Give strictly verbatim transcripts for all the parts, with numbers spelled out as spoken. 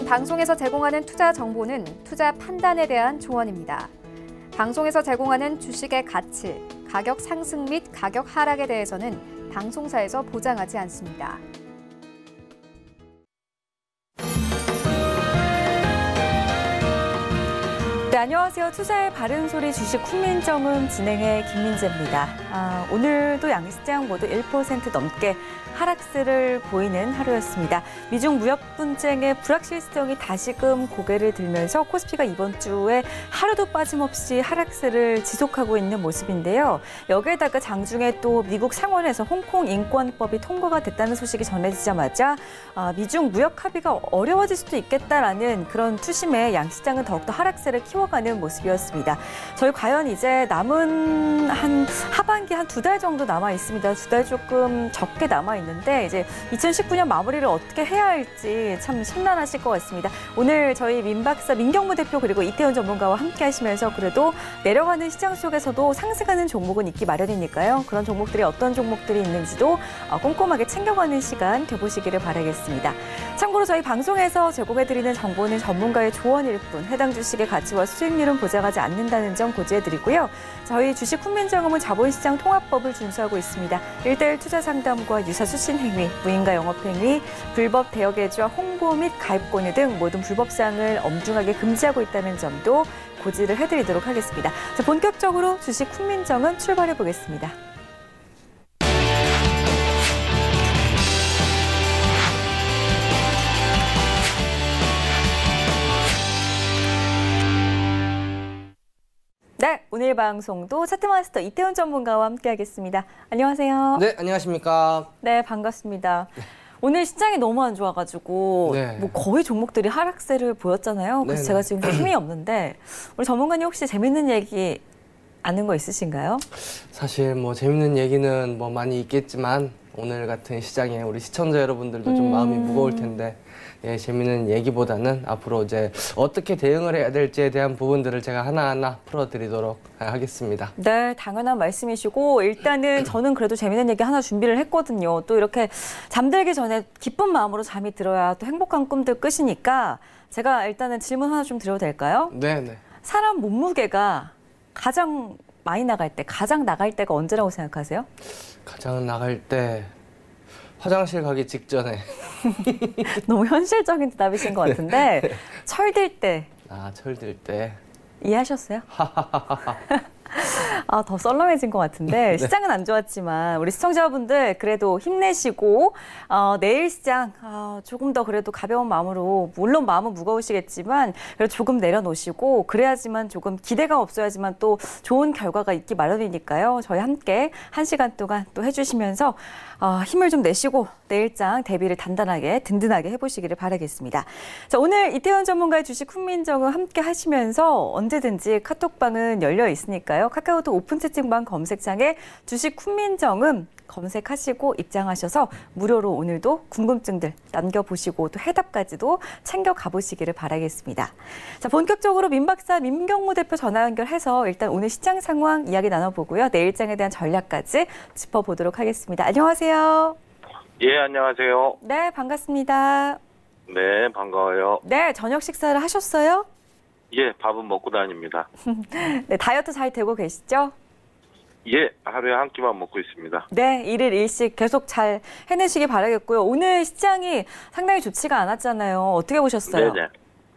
이번 방송에서 제공하는 투자 정보는 투자 판단에 대한 조언입니다. 방송에서 제공하는 주식의 가치, 가격 상승 및 가격 하락에 대해서는 방송사에서 보장하지 않습니다. 네, 안녕하세요. 투자의 바른 소리 주식 훈민정음 진행의 김민재입니다. 아, 오늘도 양시장 모두 일 퍼센트 넘게 하락세를 보이는 하루였습니다. 미중 무역 분쟁의 불확실성이 다시금 고개를 들면서 코스피가 이번 주에 하루도 빠짐없이 하락세를 지속하고 있는 모습인데요. 여기에다가 장중에 또 미국 상원에서 홍콩 인권법이 통과가 됐다는 소식이 전해지자마자 미중 무역 합의가 어려워질 수도 있겠다라는 그런 투심에 양시장은 더욱더 하락세를 키워가는 모습이었습니다. 저희 과연 이제 남은 한 하반기 한 두 달 정도 남아 있습니다. 두 달 조금 적게 남아 있는. 있는데 이제 이천십구 년 마무리를 어떻게 해야 할지 참 심란하실 것 같습니다. 오늘 저희 민 박사, 민경무 대표 그리고 이태훈 전문가와 함께 하시면서 그래도 내려가는 시장 속에서도 상승하는 종목은 있기 마련이니까요. 그런 종목들이 어떤 종목들이 있는지도 꼼꼼하게 챙겨가는 시간 돼보시기를 바라겠습니다. 참고로 저희 방송에서 제공해드리는 정보는 전문가의 조언일 뿐 해당 주식의 가치와 수익률은 보장하지 않는다는 점 고지해드리고요. 저희 주식 훈민정음은 자본시장 통합법을 준수하고 있습니다. 일대일 투자 상담과 유사 수신 행위, 무인가 영업 행위, 불법 대여 계좌 홍보 및 가입 권유 등 모든 불법 사항을 엄중하게 금지하고 있다는 점도 고지를 해드리도록 하겠습니다. 자, 본격적으로 주식 훈민정음 출발해 보겠습니다. 네, 오늘 방송도 차트마스터 이태훈 전문가와 함께하겠습니다. 안녕하세요. 네, 안녕하십니까. 네, 반갑습니다. 네. 오늘 시장이 너무 안 좋아가지고 네. 뭐 거의 종목들이 하락세를 보였잖아요. 그래서 네네. 제가 지금 힘이 없는데 우리 전문가님 혹시 재밌는 얘기 아는 거 있으신가요? 사실 뭐 재밌는 얘기는 뭐 많이 있겠지만 오늘 같은 시장에 우리 시청자 여러분들도 음... 좀 마음이 무거울 텐데 예, 재밌는 얘기보다는 앞으로 이제 어떻게 대응을 해야 될지에 대한 부분들을 제가 하나하나 풀어드리도록 하겠습니다. 네, 당연한 말씀이시고 일단은 저는 그래도 재밌는 얘기 하나 준비를 했거든요. 또 이렇게 잠들기 전에 기쁜 마음으로 잠이 들어야 또 행복한 꿈들 끝이니까 제가 일단은 질문 하나 좀 드려도 될까요? 네, 네. 사람 몸무게가 가장 많이 나갈 때, 가장 나갈 때가 언제라고 생각하세요? 가장 나갈 때 화장실 가기 직전에. 너무 현실적인 대답이신 것 같은데 네. 철들 때. 아, 철들 때. 이해하셨어요? 아, 더 썰렁해진 것 같은데 네. 시장은 안 좋았지만 우리 시청자분들 그래도 힘내시고 어, 내일 시장 어, 조금 더 그래도 가벼운 마음으로 물론 마음은 무거우시겠지만 그래도 조금 내려놓으시고 그래야지만 조금 기대가 없어야지만 또 좋은 결과가 있기 마련이니까요. 저희 함께 한 시간 동안 또 해주시면서 어, 힘을 좀 내시고 내일장 대비를 단단하게 든든하게 해보시기를 바라겠습니다. 자, 오늘 이태훈 전문가의 주식 훈민정음 함께 하시면서 언제든지 카톡방은 열려 있으니까요. 카카오톡 오픈 채팅방 검색창에 주식 훈민정음 검색하시고 입장하셔서 무료로 오늘도 궁금증들 남겨보시고 또 해답까지도 챙겨 가보시기를 바라겠습니다. 자, 본격적으로 민 박사, 민경무 대표 전화 연결해서 일단 오늘 시장 상황 이야기 나눠보고요. 내일장에 대한 전략까지 짚어보도록 하겠습니다. 안녕하세요. 예, 안녕하세요. 네, 반갑습니다. 네, 반가워요. 네, 저녁 식사를 하셨어요? 예, 밥은 먹고 다닙니다. 네, 다이어트 잘 되고 계시죠? 예, 하루에 한 끼만 먹고 있습니다. 네, 일일 일식 계속 잘 해내시기 바라겠고요. 오늘 시장이 상당히 좋지가 않았잖아요. 어떻게 보셨어요? 네네.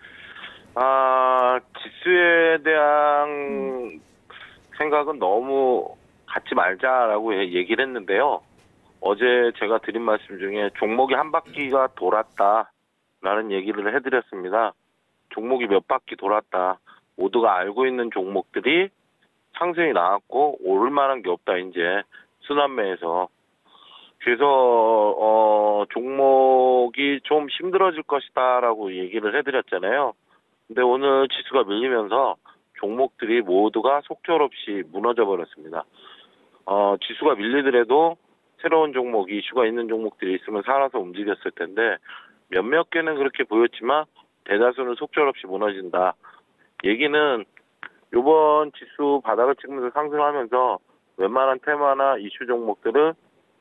아, 지수에 대한 음. 생각은 너무 갖지 말자라고 얘기를 했는데요. 어제 제가 드린 말씀 중에 종목이 한 바퀴가 돌았다라는 얘기를 해드렸습니다. 종목이 몇 바퀴 돌았다. 모두가 알고 있는 종목들이 상승이 나왔고 오를 만한 게 없다. 이제 순환매에서. 그래서 어, 종목이 좀 힘들어질 것이다라고 얘기를 해드렸잖아요. 근데 오늘 지수가 밀리면서 종목들이 모두가 속절없이 무너져 버렸습니다. 어, 지수가 밀리더라도 새로운 종목, 이슈가 있는 종목들이 있으면 살아서 움직였을 텐데 몇몇 개는 그렇게 보였지만 대다수는 속절없이 무너진다. 얘기는 이번 지수 바닥을 찍으면서 상승하면서 웬만한 테마나 이슈 종목들은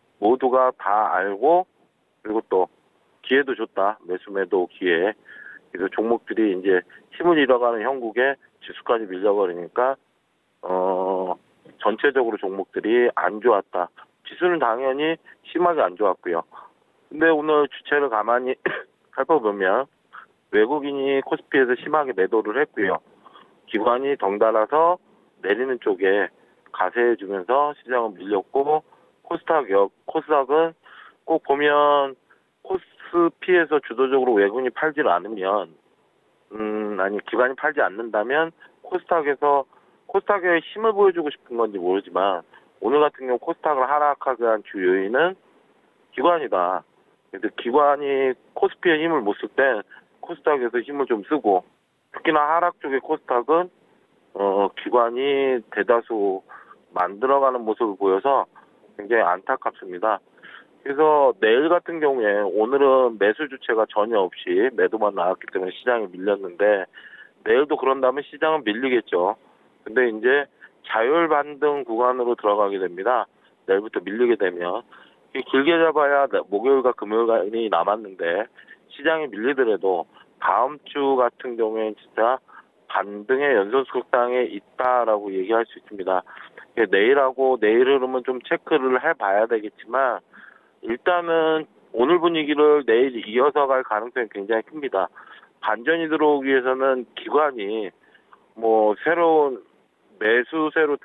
모두가 다 알고 그리고 또 기회도 줬다. 매수 매도 기회. 그래서 종목들이 이제 힘을 잃어가는 형국에 지수까지 밀려버리니까 어 전체적으로 종목들이 안 좋았다. 지수는 당연히 심하게 안 좋았고요. 근데 오늘 주체를 가만히 살펴보면 외국인이 코스피에서 심하게 매도를 했고요. 기관이 덩달아서 내리는 쪽에 가세해주면서 시장은 밀렸고 코스닥, 코스닥은 꼭 보면 코스피에서 주도적으로 외국인이 팔지를 않으면 음 아니 기관이 팔지 않는다면 코스닥에서 코스닥에 힘을 보여주고 싶은 건지 모르지만 오늘 같은 경우 코스닥을 하락하게 한 주 요인은 기관이다. 그래서 기관이 코스피에 힘을 못 쓸 때 코스닥에서 힘을 좀 쓰고 특히나 하락 쪽의 코스닥은 어 기관이 대다수 만들어가는 모습을 보여서 굉장히 안타깝습니다. 그래서 내일 같은 경우에 오늘은 매수 주체가 전혀 없이 매도만 나왔기 때문에 시장이 밀렸는데 내일도 그런다면 시장은 밀리겠죠. 근데 이제 자율 반등 구간으로 들어가게 됩니다. 내일부터 밀리게 되면 길게 잡아야 목요일과 금요일이 남았는데 시장이 밀리더라도 다음 주 같은 경우에는 진짜 반등의 연속성에 있다라고 얘기할 수 있습니다. 내일하고 내일 흐름은 좀 체크를 해봐야 되겠지만 일단은 오늘 분위기를 내일 이어서 갈 가능성이 굉장히 큽니다. 반전이 들어오기 위해서는 기관이 뭐 새로운 매수세로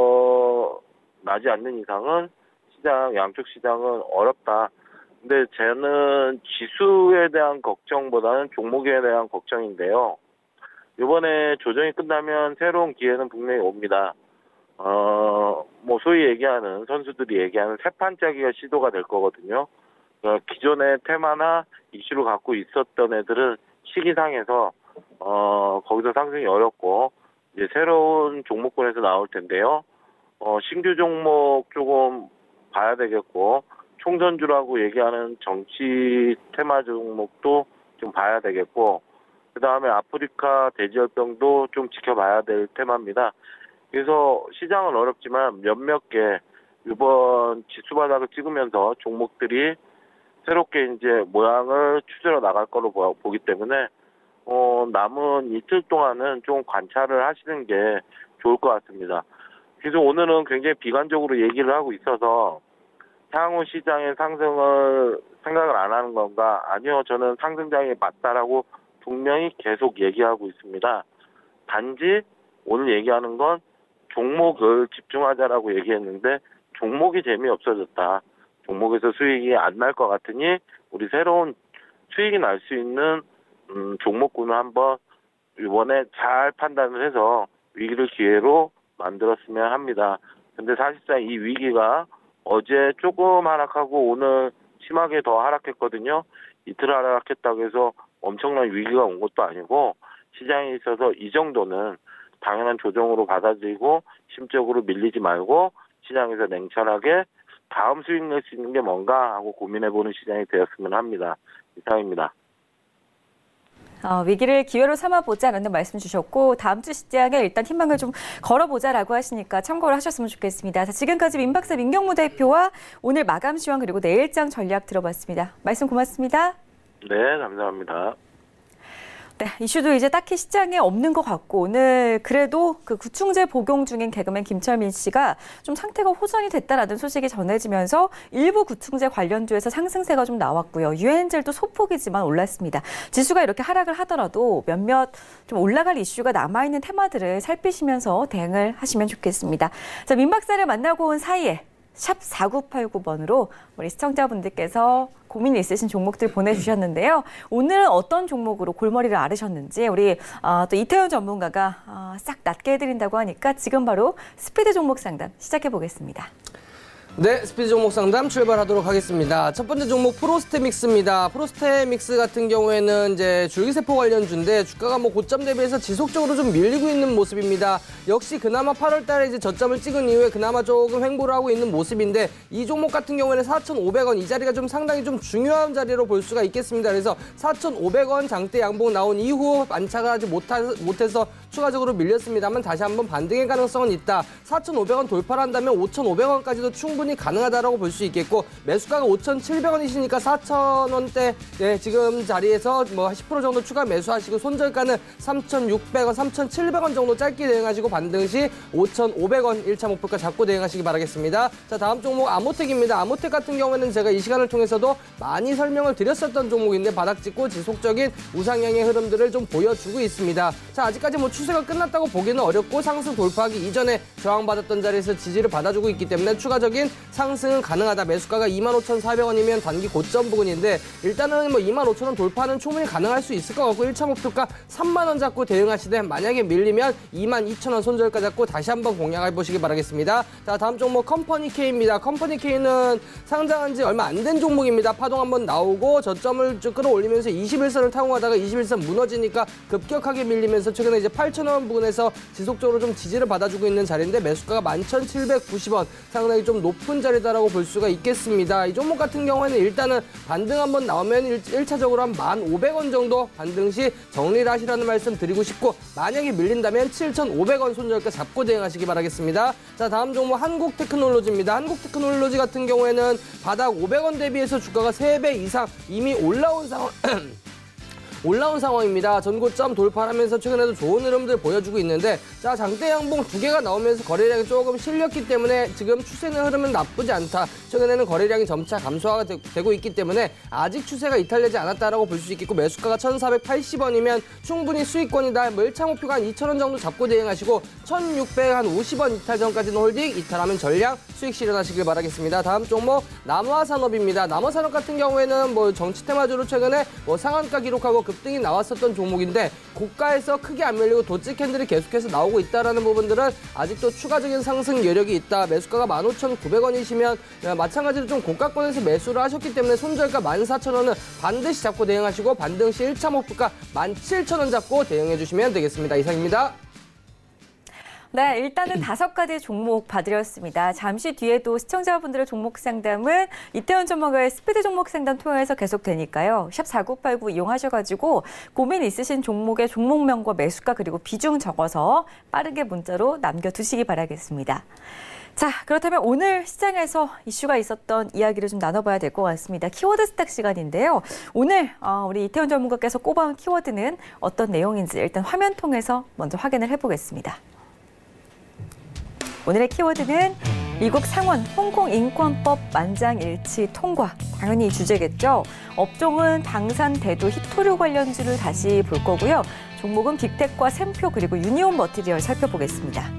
드러나지 않는 이상은 시장, 양쪽 시장은 어렵다. 근데 저는 지수에 대한 걱정보다는 종목에 대한 걱정인데요. 이번에 조정이 끝나면 새로운 기회는 분명히 옵니다. 어, 뭐 소위 얘기하는 선수들이 얘기하는 새 판짜기가 시도가 될 거거든요. 그러니까 기존의 테마나 이슈를 갖고 있었던 애들은 시기상에서 어, 거기서 상승이 어렵고 이제 새로운 종목군에서 나올 텐데요. 어, 신규 종목 조금 봐야 되겠고 총선주라고 얘기하는 정치 테마 종목도 좀 봐야 되겠고 그 다음에 아프리카 돼지열병도 좀 지켜봐야 될 테마입니다. 그래서 시장은 어렵지만 몇몇 개 이번 지수 바닥을 찍으면서 종목들이 새롭게 이제 모양을 추스려 나갈 거로 보기 때문에 어, 남은 이틀 동안은 좀 관찰을 하시는 게 좋을 것 같습니다. 그래서 오늘은 굉장히 비관적으로 얘기를 하고 있어서 향후 시장의 상승을 생각을 안 하는 건가? 아니요, 저는 상승장이 맞다라고 분명히 계속 얘기하고 있습니다. 단지 오늘 얘기하는 건 종목을 집중하자라고 얘기했는데 종목이 재미없어졌다. 종목에서 수익이 안 날 것 같으니 우리 새로운 수익이 날 수 있는 음, 종목군을 한번 이번에 잘 판단을 해서 위기를 기회로 만들었으면 합니다. 근데 사실상 이 위기가 어제 조금 하락하고 오늘 심하게 더 하락했거든요. 이틀 하락했다고 해서 엄청난 위기가 온 것도 아니고 시장에 있어서 이 정도는 당연한 조정으로 받아들이고 심적으로 밀리지 말고 시장에서 냉철하게 다음 수익 낼 수 있는 게 뭔가 하고 고민해보는 시장이 되었으면 합니다. 이상입니다. 어, 위기를 기회로 삼아보자라는 말씀 주셨고 다음 주 시장에 일단 희망을 좀 걸어보자라고 하시니까 참고를 하셨으면 좋겠습니다. 자, 지금까지 민박사 민경무 대표와 오늘 마감 시황 그리고 내일장 전략 들어봤습니다. 말씀 고맙습니다. 네, 감사합니다. 네, 이슈도 이제 딱히 시장에 없는 것 같고 오늘 그래도 그 구충제 복용 중인 개그맨 김철민 씨가 좀 상태가 호전이 됐다라는 소식이 전해지면서 일부 구충제 관련주에서 상승세가 좀 나왔고요. 유엔젤도 소폭이지만 올랐습니다. 지수가 이렇게 하락을 하더라도 몇몇 좀 올라갈 이슈가 남아있는 테마들을 살피시면서 대응을 하시면 좋겠습니다. 자, 민 박사를 만나고 온 사이에 샵 사구팔구 번으로 우리 시청자분들께서 고민이 있으신 종목들 보내주셨는데요. 오늘은 어떤 종목으로 골머리를 앓으셨는지 우리 어, 또 이태훈 전문가가 어, 싹 낫게 해드린다고 하니까 지금 바로 스피드 종목 상담 시작해 보겠습니다. 네, 스피드 종목 상담 출발하도록 하겠습니다. 첫 번째 종목 프로스테믹스입니다. 프로스테믹스 같은 경우에는 이제 줄기세포 관련주인데 주가가 뭐 고점 대비해서 지속적으로 좀 밀리고 있는 모습입니다. 역시 그나마 팔월 달에 이제 저점을 찍은 이후에 그나마 조금 횡보를 하고 있는 모습인데 이 종목 같은 경우에는 사천오백 원 이 자리가 좀 상당히 좀 중요한 자리로 볼 수가 있겠습니다. 그래서 사천오백 원 장대 양봉 나온 이후 안착을 하지 못하, 못해서 추가적으로 밀렸습니다만 다시 한번 반등의 가능성은 있다. 사천오백 원 돌파를 한다면 오천오백 원까지도 충분히 충분히 가능하다라고 볼 수 있겠고 매수가가 오천칠백 원이시니까 사천 원대 네, 지금 자리에서 뭐 십 퍼센트 정도 추가 매수하시고 손절가는 삼천육백 원, 삼천칠백 원 정도 짧게 대응하시고 반등 시 오천오백 원 일 차 목표가 잡고 대응하시기 바라겠습니다. 자, 다음 종목 아모텍입니다. 아모텍 같은 경우에는 제가 이 시간을 통해서도 많이 설명을 드렸었던 종목인데 바닥 찍고 지속적인 우상향의 흐름들을 좀 보여주고 있습니다. 자, 아직까지 뭐 추세가 끝났다고 보기는 어렵고 상승 돌파하기 이전에 저항받았던 자리에서 지지를 받아주고 있기 때문에 추가적인 상승은 가능하다. 매수가가 이만 오천사백 원이면 단기 고점 부근인데 일단은 뭐 이만 오천 원 돌파는 충분히 가능할 수 있을 것 같고 일 차 목표가 삼만 원 잡고 대응하시되 만약에 밀리면 이만 이천 원 손절가 잡고 다시 한번 공략해 보시기 바라겠습니다. 자, 다음 종목 컴퍼니 K입니다. 컴퍼니 K는 상장한 지 얼마 안 된 종목입니다. 파동 한번 나오고 저점을 쭉 끌어올리면서 이십일 선을 타고 가다가 이십일 선 무너지니까 급격하게 밀리면서 최근에 이제 팔천 원 부근에서 지속적으로 좀 지지를 받아주고 있는 자리인데 매수가가 만 천칠백구십 원 상당히 좀 높은 자리다라고 볼 수가 있겠습니다. 이 종목 같은 경우에는 일단은 반등 한번 나오면 일 차적으로 한 만 오백 원 정도 반등 시 정리를 하시라는 말씀 드리고 싶고 만약에 밀린다면 칠천오백 원 손절가 잡고 대응하시기 바라겠습니다. 자, 다음 종목 한국테크놀로지입니다. 한국테크놀로지 같은 경우에는 바닥 오백 원 대비해서 주가가 세 배 이상 이미 올라온 상황 올라온 상황입니다. 전고점 돌파하면서 최근에도 좋은 흐름들 보여주고 있는데 자, 장대 양봉 두 개가 나오면서 거래량이 조금 실렸기 때문에 지금 추세는 흐름은 나쁘지 않다. 최근에는 거래량이 점차 감소가 되, 되고 있기 때문에 아직 추세가 이탈되지 않았다라고 볼 수 있겠고 매수가가 천사백팔십 원이면 충분히 수익권이다. 뭐 일 차 목표가 한 이천 원 정도 잡고 대응하시고 천육백오십 원 이탈 전까지는 홀딩, 이탈하면 전량 수익 실현하시길 바라겠습니다. 다음 종목 남화산업입니다. 남화산업 같은 경우에는 뭐 정치 테마주로 최근에 뭐 상한가 기록하고 급등이 나왔었던 종목인데 고가에서 크게 안 밀리고 도치 캔들이 계속해서 나오고 있다는 부분들은 아직도 추가적인 상승 여력이 있다. 매수가가 만 오천구백 원이시면 마찬가지로 좀 고가권에서 매수를 하셨기 때문에 손절가 만 사천 원은 반드시 잡고 대응하시고 반등 시 일 차 목표가 만 칠천 원 잡고 대응해 주시면 되겠습니다. 이상입니다. 네, 일단은 다섯 가지 종목 봐드렸습니다. 잠시 뒤에도 시청자분들의 종목 상담은 이태원 전문가의 스피드 종목 상담 통해서 계속되니까요. 샵 사구팔구 이용하셔가지고 고민 있으신 종목의 종목명과 매수가 그리고 비중 적어서 빠르게 문자로 남겨두시기 바라겠습니다. 자, 그렇다면 오늘 시장에서 이슈가 있었던 이야기를 좀 나눠봐야 될 것 같습니다. 키워드 스탁 시간인데요. 오늘 우리 이태원 전문가께서 꼽아온 키워드는 어떤 내용인지 일단 화면 통해서 먼저 확인을 해보겠습니다. 오늘의 키워드는 미국 상원 홍콩 인권법 만장일치 통과. 당연히 이 주제겠죠. 업종은 방산, 대도, 히토류 관련주를 다시 볼 거고요. 종목은 빅텍과 샘표 그리고 유니온 머티리얼 살펴보겠습니다.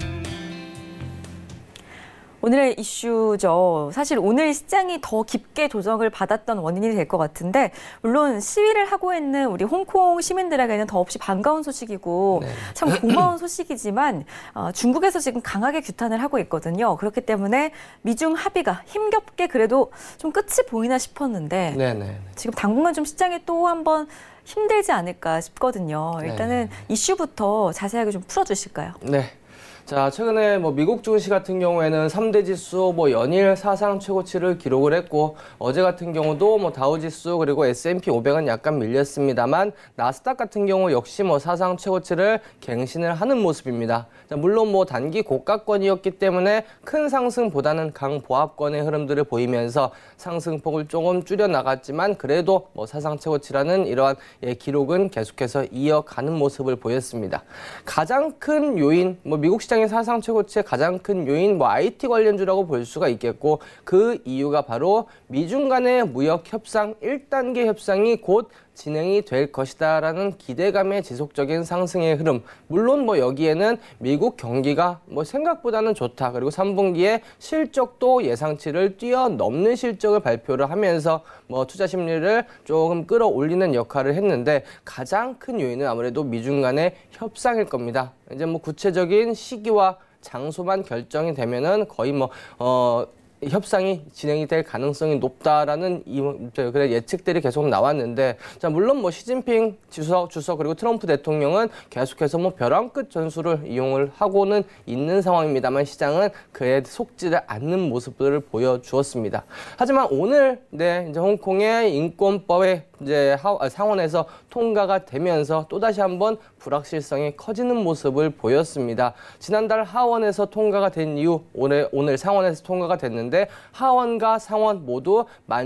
오늘의 이슈죠. 사실 오늘 시장이 더 깊게 조정을 받았던 원인이 될 것 같은데 물론 시위를 하고 있는 우리 홍콩 시민들에게는 더없이 반가운 소식이고 네. 참 고마운 소식이지만 어, 중국에서 지금 강하게 규탄을 하고 있거든요. 그렇기 때문에 미중 합의가 힘겹게 그래도 좀 끝이 보이나 싶었는데 네, 네. 지금 당분간 좀 시장이 또 한번 힘들지 않을까 싶거든요. 일단은 네. 이슈부터 자세하게 좀 풀어주실까요? 네. 자, 최근에 뭐 미국 증시 같은 경우에는 삼 대 지수 뭐 연일 사상 최고치를 기록을 했고 어제 같은 경우도 뭐 다우 지수 그리고 에스 앤 피 오백은 약간 밀렸습니다만 나스닥 같은 경우 역시 뭐 사상 최고치를 갱신을 하는 모습입니다. 자, 물론 뭐 단기 고가권이었기 때문에 큰 상승보다는 강보합권의 흐름들을 보이면서 상승폭을 조금 줄여 나갔지만 그래도 뭐 사상 최고치라는 이러한 예, 기록은 계속해서 이어가는 모습을 보였습니다. 가장 큰 요인 뭐 미국 시장 사상 최고치의 가장 큰 요인 뭐 아이 티 관련주라고 볼 수가 있겠고 그 이유가 바로 미중 간의 무역 협상 일 단계 협상이 곧 진행이 될 것이다라는 기대감의 지속적인 상승의 흐름. 물론 뭐 여기에는 미국 경기가 뭐 생각보다는 좋다. 그리고 삼 분기에 실적도 예상치를 뛰어넘는 실적을 발표를 하면서 뭐 투자 심리를 조금 끌어올리는 역할을 했는데 가장 큰 요인은 아무래도 미중 간의 협상일 겁니다. 이제 뭐 구체적인 시기와 장소만 결정이 되면은 거의 뭐 어. 협상이 진행이 될 가능성이 높다라는 이, 그래 예측들이 계속 나왔는데 자 물론 뭐 시진핑 주석, 주석 그리고 트럼프 대통령은 계속해서 뭐 벼랑 끝 전술을 이용을 하고는 있는 상황입니다만 시장은 그에 속지를 않는 모습들을 보여주었습니다. 하지만 오늘 네 이제 홍콩의 인권법에 이제 하, 상원에서 통과가 되면서 또다시 한번 불확실성이 커지는 모습을 보였습니다. 지난달 하원에서 통과가 된 이후 오늘, 오늘 상원에서 통과가 됐는데 하원과 상원 모두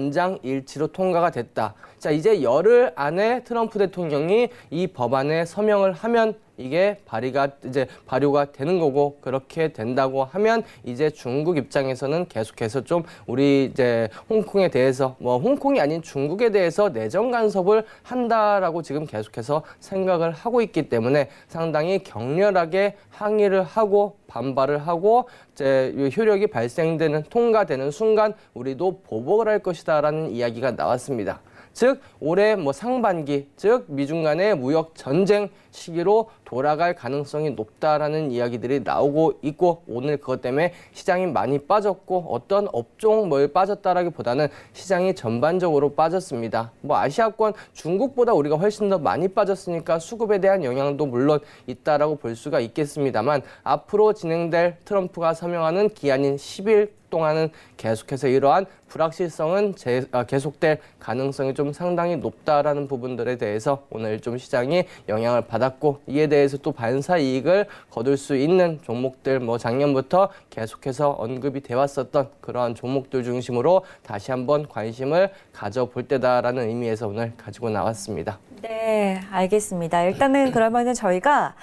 만장일치로 통과가 됐다. 자, 이제 열흘 안에 트럼프 대통령이 이 법안에 서명을 하면 이게 발의가 이제 발효가 되는 거고, 그렇게 된다고 하면 이제 중국 입장에서는 계속해서 좀 우리 이제 홍콩에 대해서 뭐 홍콩이 아닌 중국에 대해서 내정 간섭을 한다라고 지금 계속해서 생각을 하고 있기 때문에 상당히 격렬하게 항의를 하고 반발을 하고 이제 효력이 발생되는 통과되는 순간 우리도 보복을 할 것이다라는 이야기가 나왔습니다. 즉 올해 뭐 상반기, 즉 미중 간의 무역 전쟁 시기로 돌아갈 가능성이 높다라는 이야기들이 나오고 있고, 오늘 그것 때문에 시장이 많이 빠졌고 어떤 업종 뭐에 빠졌다라기보다는 시장이 전반적으로 빠졌습니다. 뭐 아시아권 중국보다 우리가 훨씬 더 많이 빠졌으니까 수급에 대한 영향도 물론 있다라고 볼 수가 있겠습니다만, 앞으로 진행될 트럼프가 서명하는 기한인 십 일 동안은 계속해서 이러한 불확실성은 제, 아, 계속될 가능성이 좀 상당히 높다라는 부분들에 대해서 오늘 좀 시장이 영향을 받았고, 이에 대해서 또 반사 이익을 거둘 수 있는 종목들, 뭐 작년부터 계속해서 언급이 돼 왔었던 그러한 종목들 중심으로 다시 한번 관심을 가져볼 때다라는 의미에서 오늘 가지고 나왔습니다. 네, 알겠습니다. 일단은 그러면은 저희가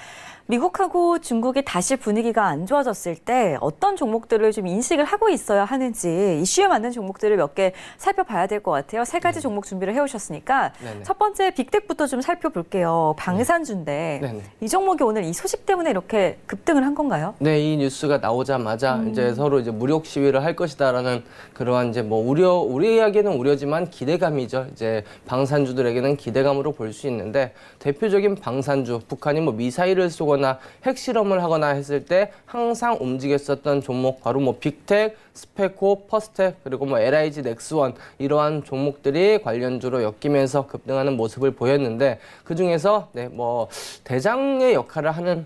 미국하고 중국이 다시 분위기가 안 좋아졌을 때 어떤 종목들을 좀 인식을 하고 있어야 하는지 이슈에 맞는 종목들을 몇 개 살펴봐야 될 것 같아요. 세 가지 종목 준비를 해오셨으니까 네네. 첫 번째 빅텍부터 좀 살펴볼게요. 방산주인데 네네. 이 종목이 오늘 이 소식 때문에 이렇게 급등을 한 건가요? 네, 이 뉴스가 나오자마자 음. 이제 서로 이제 무력 시위를 할 것이다라는 그러한 이제 뭐 우려, 우리에게는 우려지만 기대감이죠. 이제 방산주들에게는 기대감으로 볼 수 있는데, 대표적인 방산주, 북한이 뭐 미사일을 쏘거나 핵실험을 하거나 했을 때 항상 움직였었던 종목, 바로 뭐 빅텍, 스페코, 퍼스텍, 그리고 뭐 엘아이지 넥스원, 이러한 종목들이 관련주로 엮이면서 급등하는 모습을 보였는데, 그 중에서 네, 뭐 대장의 역할을 하는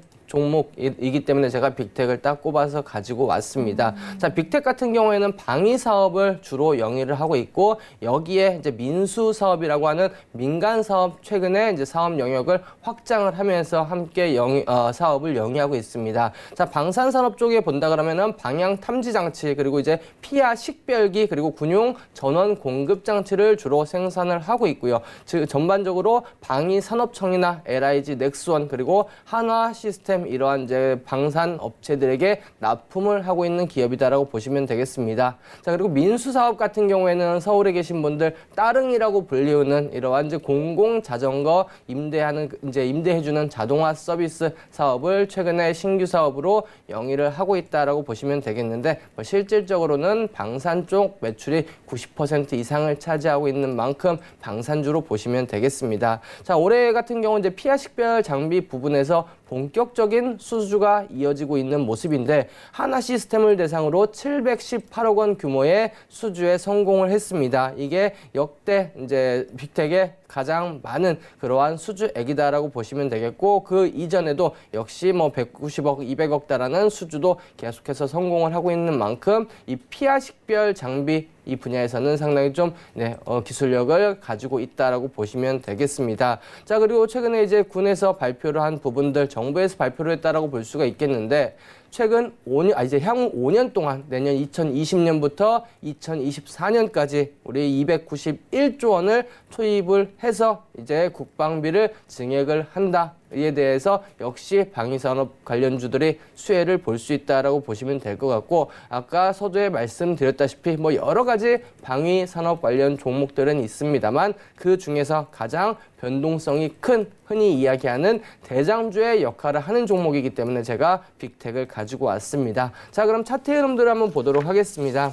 종목이기 때문에 제가 빅텍을 딱 꼽아서 가지고 왔습니다. 음. 자, 빅텍 같은 경우에는 방위 사업을 주로 영위를 하고 있고, 여기에 이제 민수 사업이라고 하는 민간 사업, 최근에 이제 사업 영역을 확장을 하면서 함께 영위, 어, 사업을 영위하고 있습니다. 자, 방산 산업 쪽에 본다 그러면은 방향 탐지 장치, 그리고 이제 피하 식별기, 그리고 군용 전원 공급 장치를 주로 생산을 하고 있고요. 즉 전반적으로 방위 산업청이나 엘아이지 넥스원, 그리고 한화 시스템, 이러한 이제 방산 업체들에게 납품을 하고 있는 기업이다라고 보시면 되겠습니다. 자, 그리고 민수 사업 같은 경우에는 서울에 계신 분들 따릉이라고 불리우는 이러한 이제 공공 자전거 임대하는 이제 임대해주는 자동화 서비스 사업을 최근에 신규 사업으로 영위를 하고 있다라고 보시면 되겠는데, 뭐 실질적으로는 방산 쪽 매출이 구십 퍼센트 이상을 차지하고 있는 만큼 방산주로 보시면 되겠습니다. 자, 올해 같은 경우 이제 피하 식별 장비 부분에서 본격적인 수주가 이어지고 있는 모습인데, 한화 시스템을 대상으로 칠백십팔억 원 규모의 수주에 성공을 했습니다. 이게 역대 이제 빅텍의 가장 많은 그러한 수주액이다라고 보시면 되겠고, 그 이전에도 역시 뭐 백구십억, 이백억 달하는 수주도 계속해서 성공을 하고 있는 만큼 이 피하 식별 장비 이 분야에서는 상당히 좀 네, 어, 기술력을 가지고 있다라고 보시면 되겠습니다. 자, 그리고 최근에 이제 군에서 발표를 한 부분들, 정부에서 발표를 했다라고 볼 수가 있겠는데, 최근 오 년, 아, 이제 향후 오 년 동안 내년 이천이십 년부터 이천이십사 년까지 우리 이백구십일조 원을 투입을 해서 이제 국방비를 증액을 한다. 이에 대해서 역시 방위산업 관련주들이 수혜를 볼 수 있다라고 보시면 될 것 같고, 아까 서두에 말씀드렸다시피 뭐 여러 가지 방위산업 관련 종목들은 있습니다만, 그 중에서 가장 변동성이 큰, 흔히 이야기하는 대장주의 역할을 하는 종목이기 때문에 제가 빅텍을 가지고 왔습니다. 자, 그럼 차트 흐름들을 한번 보도록 하겠습니다.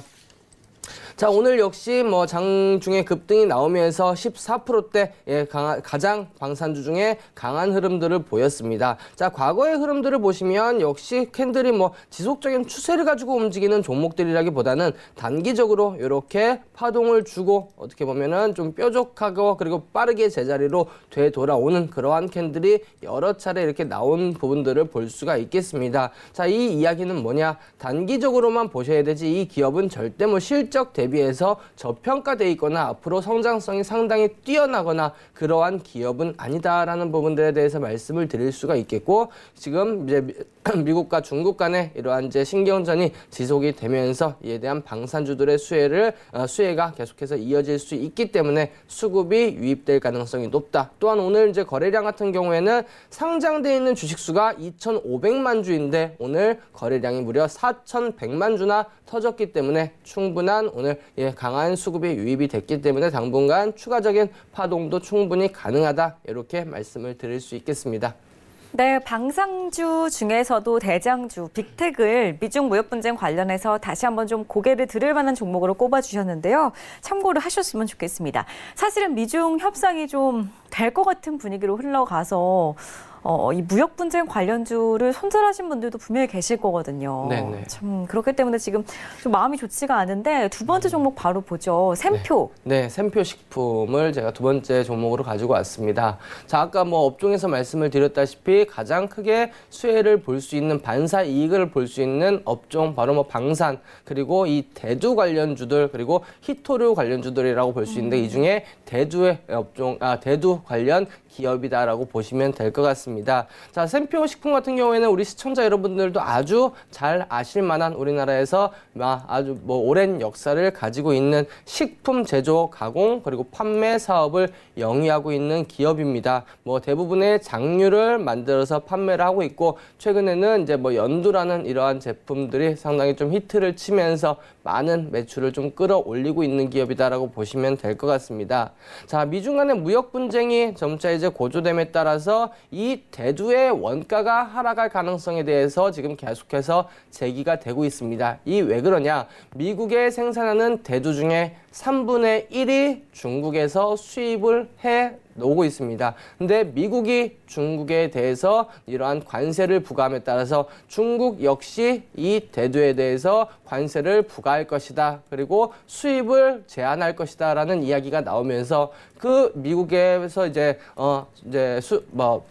자, 오늘 역시 뭐 장중에 급등이 나오면서 십사 퍼센트대 예, 강한, 가장 방산주 중에 강한 흐름들을 보였습니다. 자, 과거의 흐름들을 보시면 역시 캔들이 뭐 지속적인 추세를 가지고 움직이는 종목들이라기보다는 단기적으로 이렇게 파동을 주고 어떻게 보면은 좀 뾰족하고 그리고 빠르게 제자리로 되돌아오는 그러한 캔들이 여러 차례 이렇게 나온 부분들을 볼 수가 있겠습니다. 자, 이 이야기는 뭐냐? 단기적으로만 보셔야 되지 이 기업은 절대 뭐 실적 대비 대비해서 저평가돼 있거나 앞으로 성장성이 상당히 뛰어나거나 그러한 기업은 아니다라는 부분들에 대해서 말씀을 드릴 수가 있겠고, 지금 이제 미국과 중국 간의 이러한 이제 신경전이 지속이 되면서 이에 대한 방산주들의 수혜를 어, 수혜가 계속해서 이어질 수 있기 때문에 수급이 유입될 가능성이 높다. 또한 오늘 이제 거래량 같은 경우에는 상장돼 있는 주식 수가 이천오백만 주인데 오늘 거래량이 무려 사천백만 주나 터졌기 때문에 충분한 오늘 예, 강한 수급이 유입이 됐기 때문에 당분간 추가적인 파동도 충분히 가능하다. 이렇게 말씀을 드릴 수 있겠습니다. 네, 방산주 중에서도 대장주, 빅텍을 미중 무역 분쟁 관련해서 다시 한번 좀 고개를 들을 만한 종목으로 꼽아주셨는데요. 참고를 하셨으면 좋겠습니다. 사실은 미중 협상이 좀 될 것 같은 분위기로 흘러가서 어, 이 무역 분쟁 관련주를 손절하신 분들도 분명히 계실 거거든요. 네네. 참 그렇기 때문에 지금 좀 마음이 좋지가 않은데 두 번째 종목 바로 보죠. 샘표. 네, 네, 샘표 식품을 제가 두 번째 종목으로 가지고 왔습니다. 자, 아까 뭐 업종에서 말씀을 드렸다시피 가장 크게 수혜를 볼 수 있는 반사 이익을 볼 수 있는 업종 바로 뭐 방산 그리고 이 대두 관련주들 그리고 히토류 관련주들이라고 볼 수 있는데 음. 이 중에 대두의 업종 아 대두 관련 기업이다라고 보시면 될 것 같습니다. 자, 샘표 식품 같은 경우에는 우리 시청자 여러분들도 아주 잘 아실 만한 우리나라에서 아주 뭐 오랜 역사를 가지고 있는 식품 제조, 가공 그리고 판매 사업을 영위하고 있는 기업입니다. 뭐 대부분의 장류를 만들어서 판매를 하고 있고 최근에는 이제 뭐 연두라는 이러한 제품들이 상당히 좀 히트를 치면서 많은 매출을 좀 끌어올리고 있는 기업이다라고 보시면 될 것 같습니다. 자, 미중 간의 무역 분쟁이 점차 이제 고조됨에 따라서 이 대두의 원가가 하락할 가능성에 대해서 지금 계속해서 제기가 되고 있습니다. 이 왜 그러냐? 미국에 생산하는 대두 중에 삼분의 일이 중국에서 수입을 해 오고 있습니다. 근데 미국이 중국에 대해서 이러한 관세를 부과함에 따라서 중국 역시 이 대두에 대해서 관세를 부과할 것이다. 그리고 수입을 제한할 것이다. 라는 이야기가 나오면서 그 미국에서 이제 어 이제 수 뭐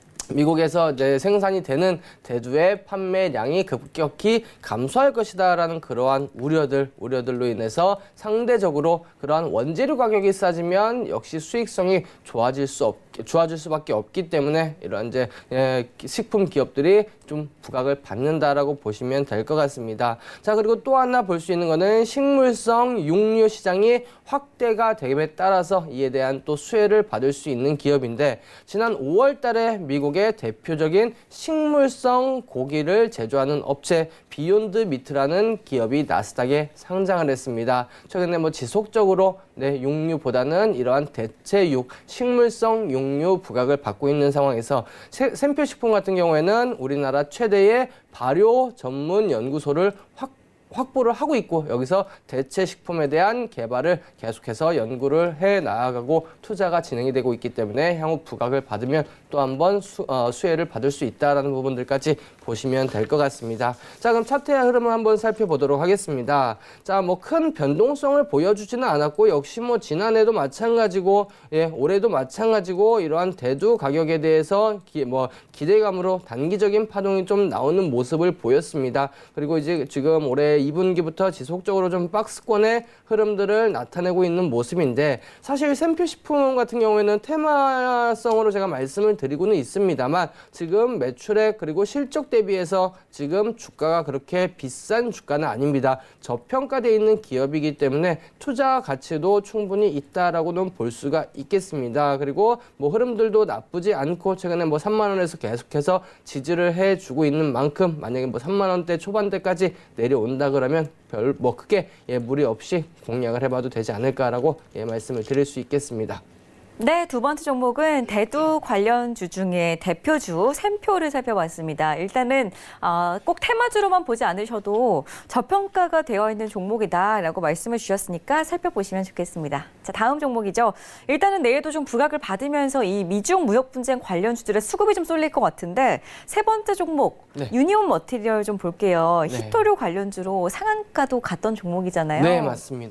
미국에서 이제 생산이 되는 대두의 판매량이 급격히 감소할 것이다라는 그러한 우려들, 우려들로 인해서 상대적으로 그러한 원재료 가격이 싸지면 역시 수익성이 좋아질 수 없, 좋아질 수밖에 없기 때문에 이런 이제 예, 식품 기업들이 좀 부각을 받는다라고 보시면 될 것 같습니다. 자, 그리고 또 하나 볼 수 있는 거는 식물성 육류 시장이 확대가 됨에 따라서 이에 대한 또 수혜를 받을 수 있는 기업인데 지난 오월 달에 미국의 대표적인 식물성 고기를 제조하는 업체 비욘드 미트라는 기업이 나스닥에 상장을 했습니다. 최근에 뭐 지속적으로 네, 육류보다는 이러한 대체육, 식물성 육류 부각을 받고 있는 상황에서 샘표 식품 같은 경우에는 우리나라 최대의 발효 전문 연구소를 확 확보를 하고 있고 여기서 대체 식품에 대한 개발을 계속해서 연구를 해 나아가고 투자가 진행이 되고 있기 때문에 향후 부각을 받으면 또 한 번 어, 수혜를 받을 수 있다라는 부분들까지 보시면 될 것 같습니다. 자, 그럼 차트의 흐름을 한번 살펴보도록 하겠습니다. 자, 뭐 큰 변동성을 보여주지는 않았고 역시 뭐 지난해도 마찬가지고 예, 올해도 마찬가지고 이러한 대두 가격에 대해서 기, 뭐 기대감으로 단기적인 파동이 좀 나오는 모습을 보였습니다. 그리고 이제 지금 올해 이 분기부터 지속적으로 좀 박스권의 흐름들을 나타내고 있는 모습인데 사실 샘표 식품 같은 경우에는 테마성으로 제가 말씀을 드리고는 있습니다만 지금 매출액 그리고 실적 대비해서 지금 주가가 그렇게 비싼 주가는 아닙니다. 저평가되어 있는 기업이기 때문에 투자 가치도 충분히 있다라고는 볼 수가 있겠습니다. 그리고 뭐 흐름들도 나쁘지 않고 최근에 뭐 삼만 원에서 계속해서 지지를 해주고 있는 만큼 만약에 뭐 삼만 원대 초반대까지 내려온다 그러면 별 뭐 크게 예, 무리 없이 공략을 해봐도 되지 않을까라고 예, 말씀을 드릴 수 있겠습니다. 네, 두 번째 종목은 대두 관련주 중에 대표주 샘표를 살펴봤습니다. 일단은 어, 꼭 테마주로만 보지 않으셔도 저평가가 되어 있는 종목이다라고 말씀을 주셨으니까 살펴보시면 좋겠습니다. 자, 다음 종목이죠. 일단은 내일도 좀 부각을 받으면서 이 미중 무역 분쟁 관련주들의 수급이 좀 쏠릴 것 같은데 세 번째 종목 네. 유니온 머티리얼 좀 볼게요. 네. 히토류 관련주로 상한가도 갔던 종목이잖아요. 네, 맞습니다.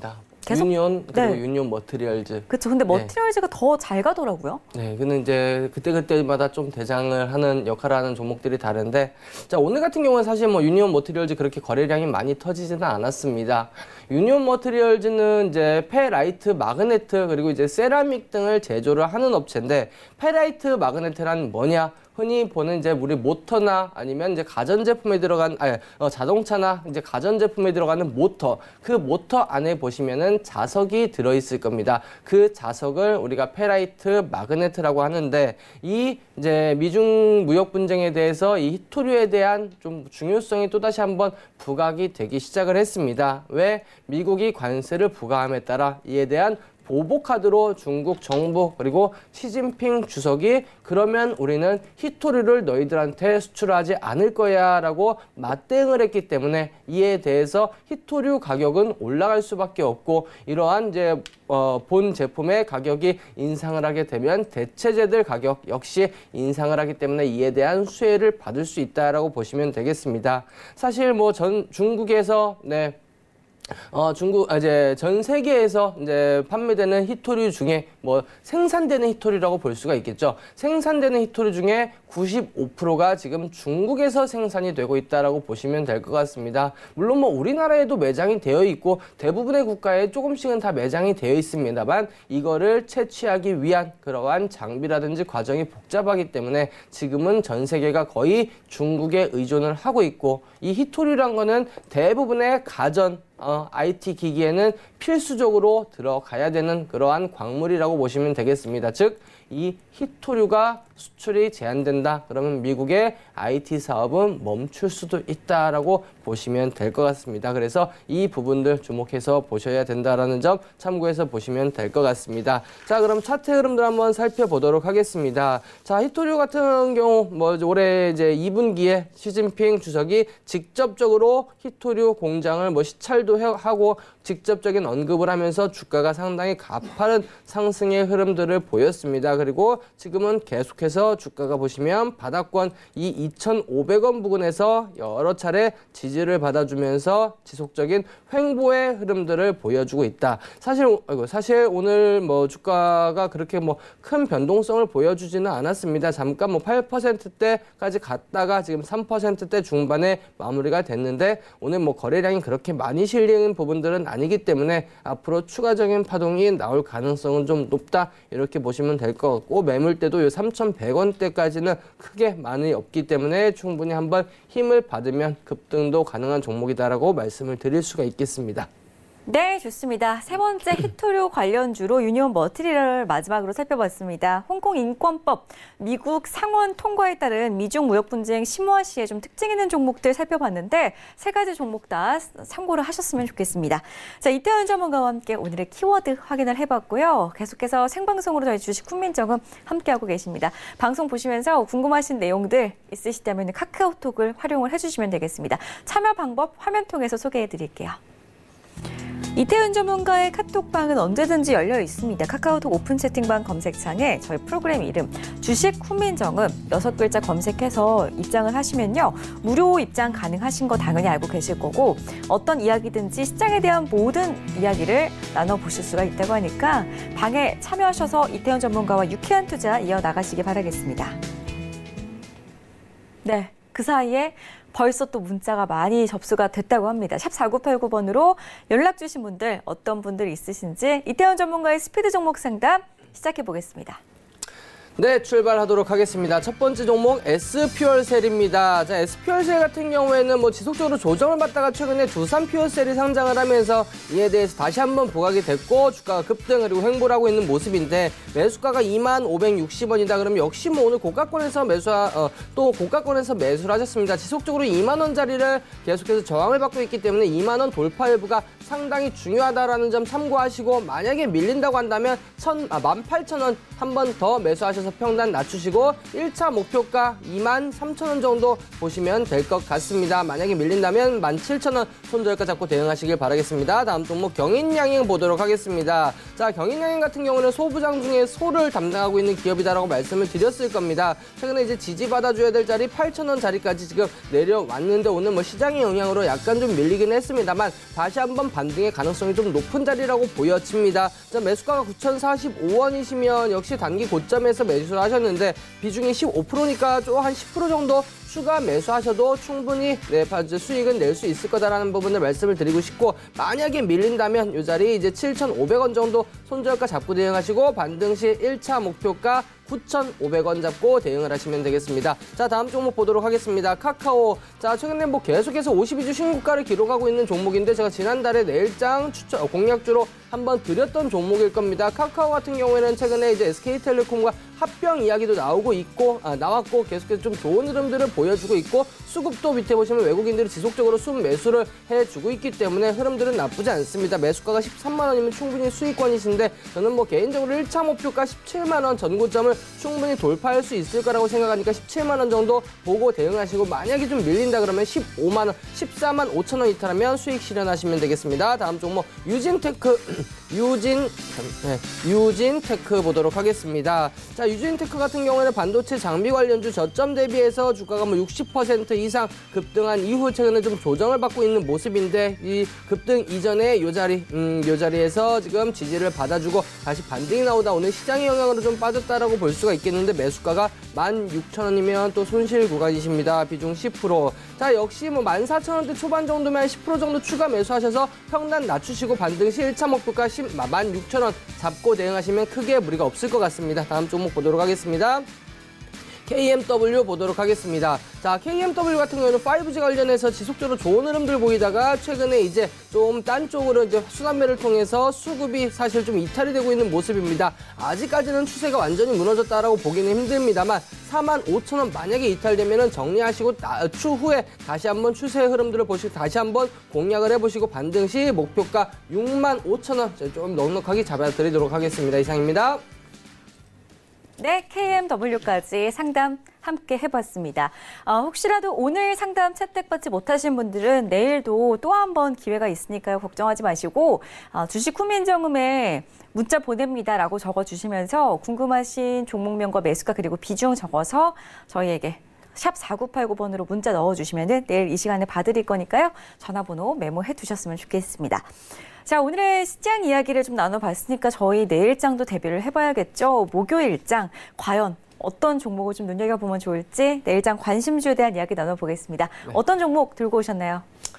계속 유니온 그리고 네. 유니온 머티리얼즈. 그렇죠. 근데 머티리얼즈가 네. 더 잘 가더라고요. 네, 그는 이제 그때 그때마다 좀 대장을 하는 역할을 하는 종목들이 다른데, 자 오늘 같은 경우는 사실 뭐 유니온 머티리얼즈 그렇게 거래량이 많이 터지지는 않았습니다. 유니온 머티리얼즈는 이제 페라이트, 마그네트 그리고 이제 세라믹 등을 제조를 하는 업체인데, 페라이트, 마그네트란 뭐냐? 흔히 보는 이제 우리 모터나 아니면 이제 가전제품에 들어간, 아니, 어, 자동차나 이제 가전제품에 들어가는 모터, 그 모터 안에 보시면은 자석이 들어있을 겁니다. 그 자석을 우리가 페라이트, 마그네트라고 하는데, 이 이제 미중 무역 분쟁에 대해서 이 히토류에 대한 좀 중요성이 또다시 한번 부각이 되기 시작을 했습니다. 왜? 미국이 관세를 부과함에 따라 이에 대한 보복카드로 중국 정부 그리고 시진핑 주석이 그러면 우리는 히토류를 너희들한테 수출하지 않을 거야 라고 맞대응을 했기 때문에 이에 대해서 히토류 가격은 올라갈 수밖에 없고, 이러한 이제 어, 본 제품의 가격이 인상을 하게 되면 대체재들 가격 역시 인상을 하기 때문에 이에 대한 수혜를 받을 수 있다라고 보시면 되겠습니다. 사실 뭐 전 중국에서 네. 어, 중국, 아, 이제 전 세계에서 이제 판매되는 히토류 중에 뭐 생산되는 히토류라고 볼 수가 있겠죠. 생산되는 히토류 중에 구십오 퍼센트가 지금 중국에서 생산이 되고 있다라고 보시면 될 것 같습니다. 물론 뭐 우리나라에도 매장이 되어 있고 대부분의 국가에 조금씩은 다 매장이 되어 있습니다만, 이거를 채취하기 위한 그러한 장비라든지 과정이 복잡하기 때문에 지금은 전 세계가 거의 중국에 의존을 하고 있고, 이 히토류란 거는 대부분의 가전, 어, 아이티 기기에는 필수적으로 들어가야 되는 그러한 광물이라고 보시면 되겠습니다. 즉, 이 히토류가 수출이 제한된다. 그러면 미국의 아이티 사업은 멈출 수도 있다라고 보시면 될 것 같습니다. 그래서 이 부분들 주목해서 보셔야 된다라는 점 참고해서 보시면 될 것 같습니다. 자, 그럼 차트 흐름들 한번 살펴보도록 하겠습니다. 자, 히토류 같은 경우 뭐 올해 이제 이 분기에 시진핑 주석이 직접적으로 히토류 공장을 뭐 시찰도 하고 직접적인 언급을 하면서 주가가 상당히 가파른 상승의 흐름들을 보였습니다. 그리고 지금은 계속해서 주가가 보시면 바닥권 이 이천오백 원 부근에서 여러 차례 지지를 받아주면서 지속적인 횡보의 흐름들을 보여주고 있다. 사실 아이고, 사실 오늘 뭐 주가가 그렇게 뭐 큰 변동성을 보여주지는 않았습니다. 잠깐 뭐 팔 퍼센트대까지 갔다가 지금 삼 퍼센트대 중반에 마무리가 됐는데, 오늘 뭐 거래량이 그렇게 많이 실리는 부분들은 아니기 때문에 앞으로 추가적인 파동이 나올 가능성은 좀 높다, 이렇게 보시면 될 것 같고, 매물대도 이 삼천백 원대까지는 크게 많이 없기 때문에 충분히 한번 힘을 받으면 급등도 가능한 종목이다라고 말씀을 드릴 수가 있겠습니다. 네, 좋습니다. 세 번째 히토류 관련주로 유니온 머티리얼을 마지막으로 살펴봤습니다. 홍콩 인권법, 미국 상원 통과에 따른 미중 무역 분쟁 심화 시에 좀 특징 있는 종목들 살펴봤는데, 세 가지 종목 다 참고를 하셨으면 좋겠습니다. 자, 이태원 전문가와 함께 오늘의 키워드 확인을 해봤고요. 계속해서 생방송으로 저희 주식 훈민정음 함께하고 계십니다. 방송 보시면서 궁금하신 내용들 있으시다면 카카오톡을 활용을 해주시면 되겠습니다. 참여 방법 화면 통해서 소개해드릴게요. 이태훈 전문가의 카톡방은 언제든지 열려 있습니다. 카카오톡 오픈 채팅방 검색창에 저희 프로그램 이름 주식 훈민정음 여섯 글자 검색해서 입장을 하시면요, 무료 입장 가능하신 거 당연히 알고 계실 거고, 어떤 이야기든지 시장에 대한 모든 이야기를 나눠보실 수가 있다고 하니까 방에 참여하셔서 이태훈 전문가와 유쾌한 투자 이어나가시기 바라겠습니다. 네, 그 사이에 벌써 또 문자가 많이 접수가 됐다고 합니다. 샵 사구팔구 번으로 연락 주신 분들, 어떤 분들 있으신지 이태원 전문가의 스피드 종목 상담 시작해 보겠습니다. 네, 출발하도록 하겠습니다. 첫 번째 종목 S퓨얼셀입니다. 자, S퓨얼셀 같은 경우에는 뭐 지속적으로 조정을 받다가 최근에 두산퓨얼셀이 상장을 하면서 이에 대해서 다시 한번 부각이 됐고 주가가 급등 그리고 횡보를 하고 있는 모습인데, 매수가가 이만 오백육십 원이다. 그러면 역시 뭐 오늘 고가권에서 매수 어, 또 고가권에서 매수를 하셨습니다. 지속적으로 이만 원짜리를 계속해서 저항을 받고 있기 때문에 이만 원 돌파 여부가 상당히 중요하다라는 점 참고하시고, 만약에 밀린다고 한다면 천, 아, 만 팔천 원 한 번 더 매수하셔서 매수하셔서 평단 낮추시고 일 차 목표가 이만 삼천 원 정도 보시면 될 것 같습니다. 만약에 밀린다면 만 칠천 원 손절가 잡고 대응하시길 바라겠습니다. 다음 종목 경인양행 보도록 하겠습니다. 자, 경인양행 같은 경우는 소부장 중에 소를 담당하고 있는 기업이다라고 말씀을 드렸을 겁니다. 최근에 이제 지지받아줘야 될 자리 팔천 원 자리까지 지금 내려왔는데 오늘 뭐 시장의 영향으로 약간 좀 밀리긴 했습니다만 다시 한번 반등의 가능성이 좀 높은 자리라고 보여집니다. 자, 매수가가 구천사십오 원이시면 역시 단기 고점에서 매수를 하셨는데 비중이 십오 퍼센트니까 좀 한 십 퍼센트 정도 추가 매수하셔도 충분히 네, 수익은 낼 수 있을 거다라는 부분을 말씀을 드리고 싶고 만약에 밀린다면 이 자리 이제 칠천오백 원 정도 손절가 잡고 대응하시고 반등 시 일 차 목표가 구천오백 원 잡고 대응을 하시면 되겠습니다. 자, 다음 종목 보도록 하겠습니다. 카카오. 자, 최근에 뭐 계속해서 오십이 주 신고가를 기록하고 있는 종목인데 제가 지난달에 내일장 추천 공략주로 한번 드렸던 종목일 겁니다. 카카오 같은 경우에는 최근에 이제 에스케이텔레콤과 합병 이야기도 나오고 있고 아, 나왔고 계속해서 좀 좋은 흐름들을 보여주고 있고 수급도 밑에 보시면 외국인들이 지속적으로 순 매수를 해주고 있기 때문에 흐름들은 나쁘지 않습니다. 매수가가 십삼만 원이면 충분히 수익권이신데 저는 뭐 개인적으로 일 차 목표가 십칠만 원 전고점을 충분히 돌파할 수 있을 거라고 생각하니까 십칠만 원 정도 보고 대응하시고 만약에 좀 밀린다 그러면 십오만 원, 십사만 오천 원 이탈하면 수익 실현하시면 되겠습니다. 다음 종목 유진테크 유진 네, 유진테크 보도록 하겠습니다. 자, 유진테크 같은 경우에는 반도체 장비 관련주 저점 대비해서 주가가 뭐 육십 퍼센트 이상 급등한 이후 최근에 좀 조정을 받고 있는 모습인데 이 급등 이전에 요 자리 음, 요 자리에서 지금 지지를 받아주고 다시 반등이 나오다 오늘 시장의 영향으로 좀 빠졌다라고 볼 수가 있겠는데 매수가가 만 육천 원이면 또 손실 구간이십니다. 비중 십 퍼센트. 자, 역시 뭐 만 사천 원대 초반 정도면 십 퍼센트 정도 추가 매수하셔서 평단 낮추시고 반등 시 일 차 목표가 만 육천 원 잡고 대응하시면 크게 무리가 없을 것 같습니다. 다음 종목 보도록 하겠습니다. 케이엠더블유 보도록 하겠습니다. 자, 케이엠더블유 같은 경우는 파이브지 관련해서 지속적으로 좋은 흐름들 보이다가 최근에 이제 좀 딴 쪽으로 이제 순환매를 통해서 수급이 사실 좀 이탈이 되고 있는 모습입니다. 아직까지는 추세가 완전히 무너졌다라고 보기는 힘듭니다만 사만 오천 원 만약에 이탈되면은 정리하시고 나, 추후에 다시 한번 추세의 흐름들을 보시고 다시 한번 공략을 해보시고 반등 시 목표가 육만 오천 원 좀 넉넉하게 잡아드리도록 하겠습니다. 이상입니다. 네, 케이엠더블유까지 상담 함께 해봤습니다. 어, 혹시라도 오늘 상담 채택받지 못하신 분들은 내일도 또 한 번 기회가 있으니까요. 걱정하지 마시고 어, 주식 후민정음에 문자 보냅니다라고 적어주시면서 궁금하신 종목명과 매수가 그리고 비중 적어서 저희에게 샵 사구팔구 번으로 문자 넣어주시면 내일 이 시간에 봐드릴 거니까요. 전화번호 메모해 두셨으면 좋겠습니다. 자, 오늘의 시장 이야기를 좀 나눠봤으니까 저희 내일장도 대비를 해봐야겠죠. 목요일장 과연 어떤 종목을 좀 눈여겨보면 좋을지 내일장 관심주에 대한 이야기 나눠보겠습니다. 네. 어떤 종목 들고 오셨나요?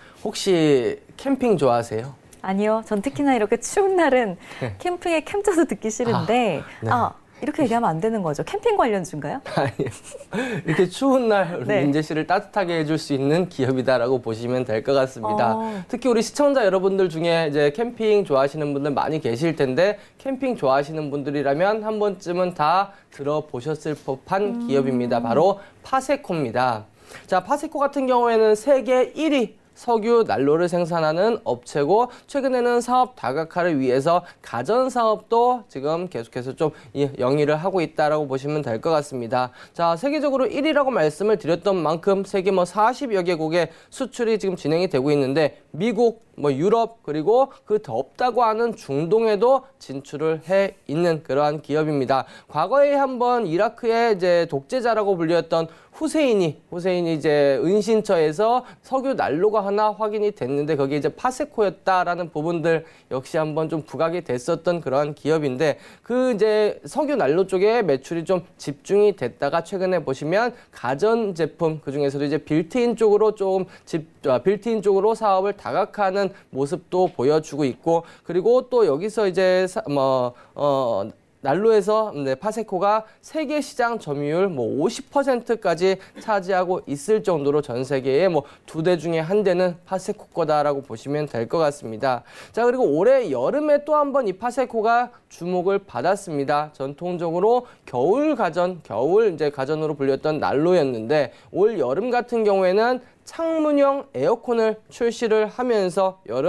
혹시 캠핑 좋아하세요? 아니요. 전 특히나 이렇게 추운 날은 캠핑에 캠자도 듣기 싫은데 아, 네. 아 이렇게 얘기하면 안 되는 거죠. 캠핑 관련주인가요? 아니요. 이렇게 추운 날 우리 네. 민재 씨를 따뜻하게 해줄 수 있는 기업이다라고 보시면 될 것 같습니다. 어... 특히 우리 시청자 여러분들 중에 이제 캠핑 좋아하시는 분들 많이 계실 텐데 캠핑 좋아하시는 분들이라면 한 번쯤은 다 들어보셨을 법한 음... 기업입니다. 바로 파세코입니다. 자, 파세코 같은 경우에는 세계 일 위 석유 난로를 생산하는 업체고 최근에는 사업 다각화를 위해서 가전 사업도 지금 계속해서 좀 영위를 하고 있다라고 보시면 될 것 같습니다. 자, 세계적으로 일 위라고 말씀을 드렸던 만큼 세계 뭐 사십여 개국의 수출이 지금 진행이 되고 있는데 미국, 뭐 유럽 그리고 그 덥다고 하는 중동에도 진출을 해 있는 그러한 기업입니다. 과거에 한번 이라크의 이제 독재자라고 불렸던 후세인이 후세인이 이제 은신처에서 석유 난로가 하나 확인이 됐는데 거기에 이제 파세코였다라는 부분들 역시 한번 좀 부각이 됐었던 그러한 기업인데 그 이제 석유 난로 쪽에 매출이 좀 집중이 됐다가 최근에 보시면 가전 제품 그 중에서도 이제 빌트인 쪽으로 좀 집 아, 빌트인 쪽으로 사업을 다각화하는 모습도 보여주고 있고 그리고 또 여기서 이제 사, 뭐 어. 난로에서 네, 파세코가 세계 시장 점유율 뭐 오십 퍼센트까지 차지하고 있을 정도로 전 세계의 뭐 두 대 중에 한 대는 파세코 거다라고 보시면 될 것 같습니다. 자, 그리고 올해 여름에 또 한 번 이 파세코가 주목을 받았습니다. 전통적으로 겨울 가전, 겨울 이제 가전으로 불렸던 난로였는데 올 여름 같은 경우에는 창문형 에어컨을 출시를 하면서 여름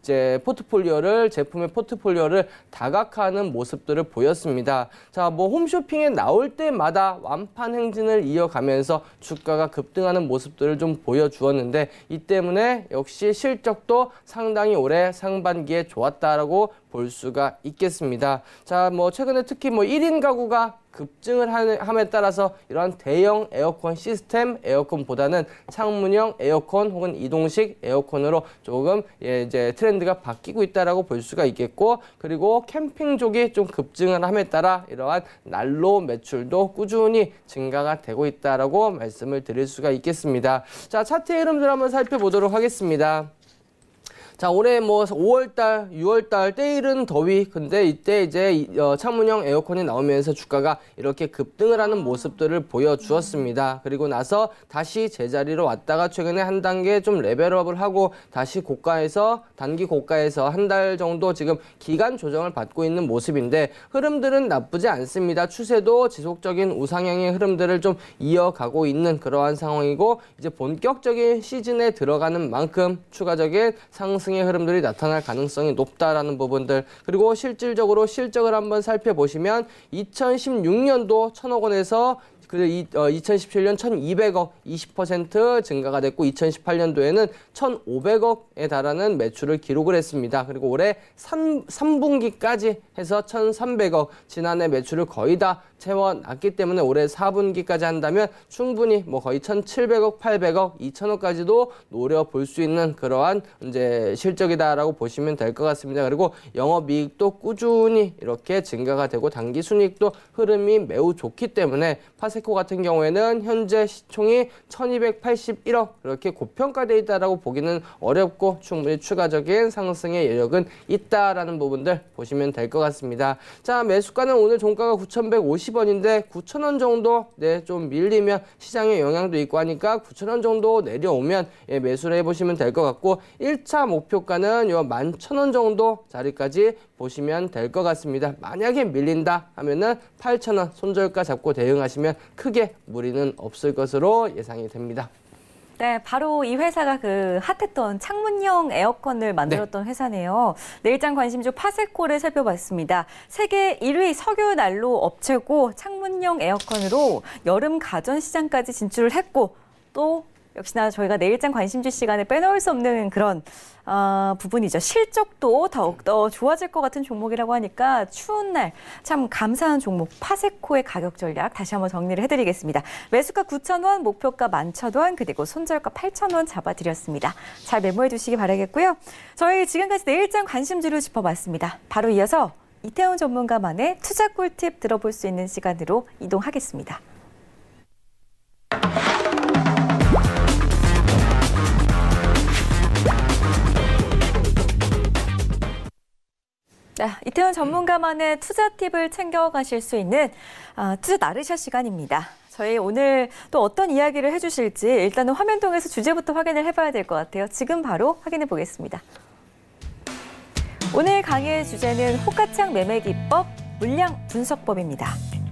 이제 포트폴리오를 제품의 포트폴리오를 다각화하는 모습들을 보였습니다. 자, 뭐 홈쇼핑에 나올 때마다 완판 행진을 이어가면서 주가가 급등하는 모습들을 좀 보여주었는데 이 때문에 역시 실적도 상당히 올해 상반기에 좋았다라고 볼 수가 있겠습니다. 자, 뭐 최근에 특히 뭐 일 인 가구가 급증을 함에 따라서 이러한 대형 에어컨 시스템 에어컨보다는 창문형 에어컨 혹은 이동식 에어컨으로 조금 예, 이제 트렌드가 바뀌고 있다라고 볼 수가 있겠고, 그리고 캠핑족이 좀 급증을 함에 따라 이러한 난로 매출도 꾸준히 증가가 되고 있다라고 말씀을 드릴 수가 있겠습니다. 자, 차트의 흐름들 한번 살펴보도록 하겠습니다. 자, 올해 뭐 오월달, 유월달 때이른 더위, 근데 이때 이제 창문형 에어컨이 나오면서 주가가 이렇게 급등을 하는 모습들을 보여주었습니다. 그리고 나서 다시 제자리로 왔다가 최근에 한 단계 좀 레벨업을 하고 다시 고가에서, 단기 고가에서 한 달 정도 지금 기간 조정을 받고 있는 모습인데 흐름들은 나쁘지 않습니다. 추세도 지속적인 우상향의 흐름들을 좀 이어가고 있는 그러한 상황이고, 이제 본격적인 시즌에 들어가는 만큼 추가적인 상승 의 흐름들이 나타날 가능성이 높다라는 부분들, 그리고 실질적으로 실적을 한번 살펴보시면 이천십육 년도 천억 원에서 그 이천십칠 년 천이백억 이십 퍼센트 증가가 됐고, 이천십팔 년도에는 천오백억에 달하는 매출을 기록을 했습니다. 그리고 올해 삼 분기까지 해서 천삼백억, 지난해 매출을 거의 다 채워놨기 때문에 올해 사 분기까지 한다면 충분히 뭐 거의 천칠백억, 팔백억, 이천억까지도 노려볼 수 있는 그러한 이제 실적이다라고 보시면 될 것 같습니다. 그리고 영업이익도 꾸준히 이렇게 증가가 되고 단기 순이익도 흐름이 매우 좋기 때문에 파세코 같은 경우에는 현재 시총이 천이백팔십일억 이렇게 고평가되어 있다라고 보기는 어렵고 충분히 추가적인 상승의 여력은 있다라는 부분들 보시면 될 것 같습니다. 자, 매수가는 오늘 종가가 구천백오십 원인데 구천 원 정도 네, 좀 밀리면 시장에 영향도 있고 하니까 구천 원 정도 내려오면 예, 매수를 해보시면 될 것 같고, 일 차 목표가는 요 만 천 원 정도 자리까지 보시면 될 것 같습니다. 만약에 밀린다 하면은 팔천 원 손절가 잡고 대응하시면 크게 무리는 없을 것으로 예상이 됩니다. 네, 바로 이 회사가 그 핫했던 창문형 에어컨을 만들었던 네. 회사네요. 내일장 관심주 파세코를 살펴봤습니다. 세계 일 위 석유 난로 업체고 창문형 에어컨으로 여름 가전 시장까지 진출을 했고, 또 역시나 저희가 내일장 관심주 시간에 빼놓을 수 없는 그런 어, 부분이죠. 실적도 더욱더 좋아질 것 같은 종목이라고 하니까 추운 날 참 감사한 종목 파세코의 가격 전략 다시 한번 정리를 해드리겠습니다. 매수가 구천 원, 목표가 만 천 원, 그리고 손절가 팔천 원 잡아드렸습니다. 잘 메모해 두시기 바라겠고요. 저희 지금까지 내일장 관심주를 짚어봤습니다. 바로 이어서 이태훈 전문가만의 투자 꿀팁 들어볼 수 있는 시간으로 이동하겠습니다. 자, 이태훈 전문가만의 투자 팁을 챙겨가실 수 있는 어, 투자 나르샤 시간입니다. 저희 오늘 또 어떤 이야기를 해주실지 일단은 화면 통해서 주제부터 확인을 해봐야 될 것 같아요. 지금 바로 확인해 보겠습니다. 오늘 강의의 주제는 호가창 매매 기법, 물량 분석법입니다.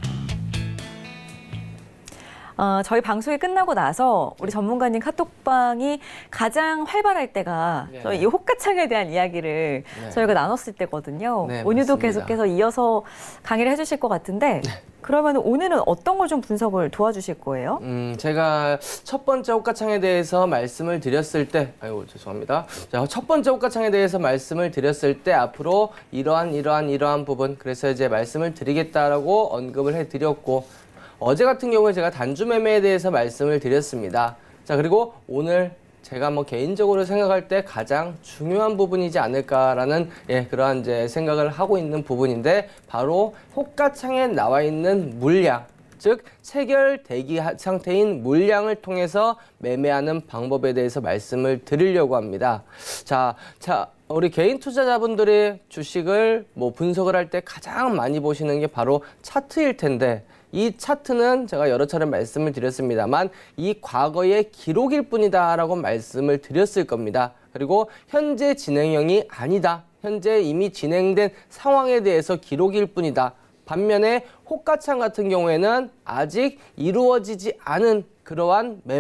어, 저희 방송이 끝나고 나서 우리 전문가님 카톡방이 가장 활발할 때가 네. 저희 이 호가창에 대한 이야기를 네. 저희가 나눴을 때거든요. 네, 오늘도 맞습니다. 계속해서 이어서 강의를 해주실 것 같은데 네. 그러면 오늘은 어떤 걸 좀 분석을 도와주실 거예요? 음, 제가 첫 번째 호가창에 대해서 말씀을 드렸을 때, 아이고 죄송합니다. 자, 첫 번째 호가창에 대해서 말씀을 드렸을 때 앞으로 이러한 이러한 이러한 부분, 그래서 이제 말씀을 드리겠다라고 언급을 해드렸고, 어제 같은 경우에 제가 단주 매매에 대해서 말씀을 드렸습니다. 자, 그리고 오늘 제가 뭐 개인적으로 생각할 때 가장 중요한 부분이지 않을까라는 예, 그러한 이제 생각을 하고 있는 부분인데, 바로 호가창에 나와 있는 물량, 즉 체결 대기 상태인 물량을 통해서 매매하는 방법에 대해서 말씀을 드리려고 합니다. 자, 자. 우리 개인 투자자분들이 주식을 뭐 분석을 할 때 가장 많이 보시는 게 바로 차트일 텐데, 이 차트는 제가 여러 차례 말씀을 드렸습니다만 이 과거의 기록일 뿐이다라고 말씀을 드렸을 겁니다. 그리고 현재 진행형이 아니다. 현재 이미 진행된 상황에 대해서 기록일 뿐이다. 반면에 호가창 같은 경우에는 아직 이루어지지 않은 그러한 매매,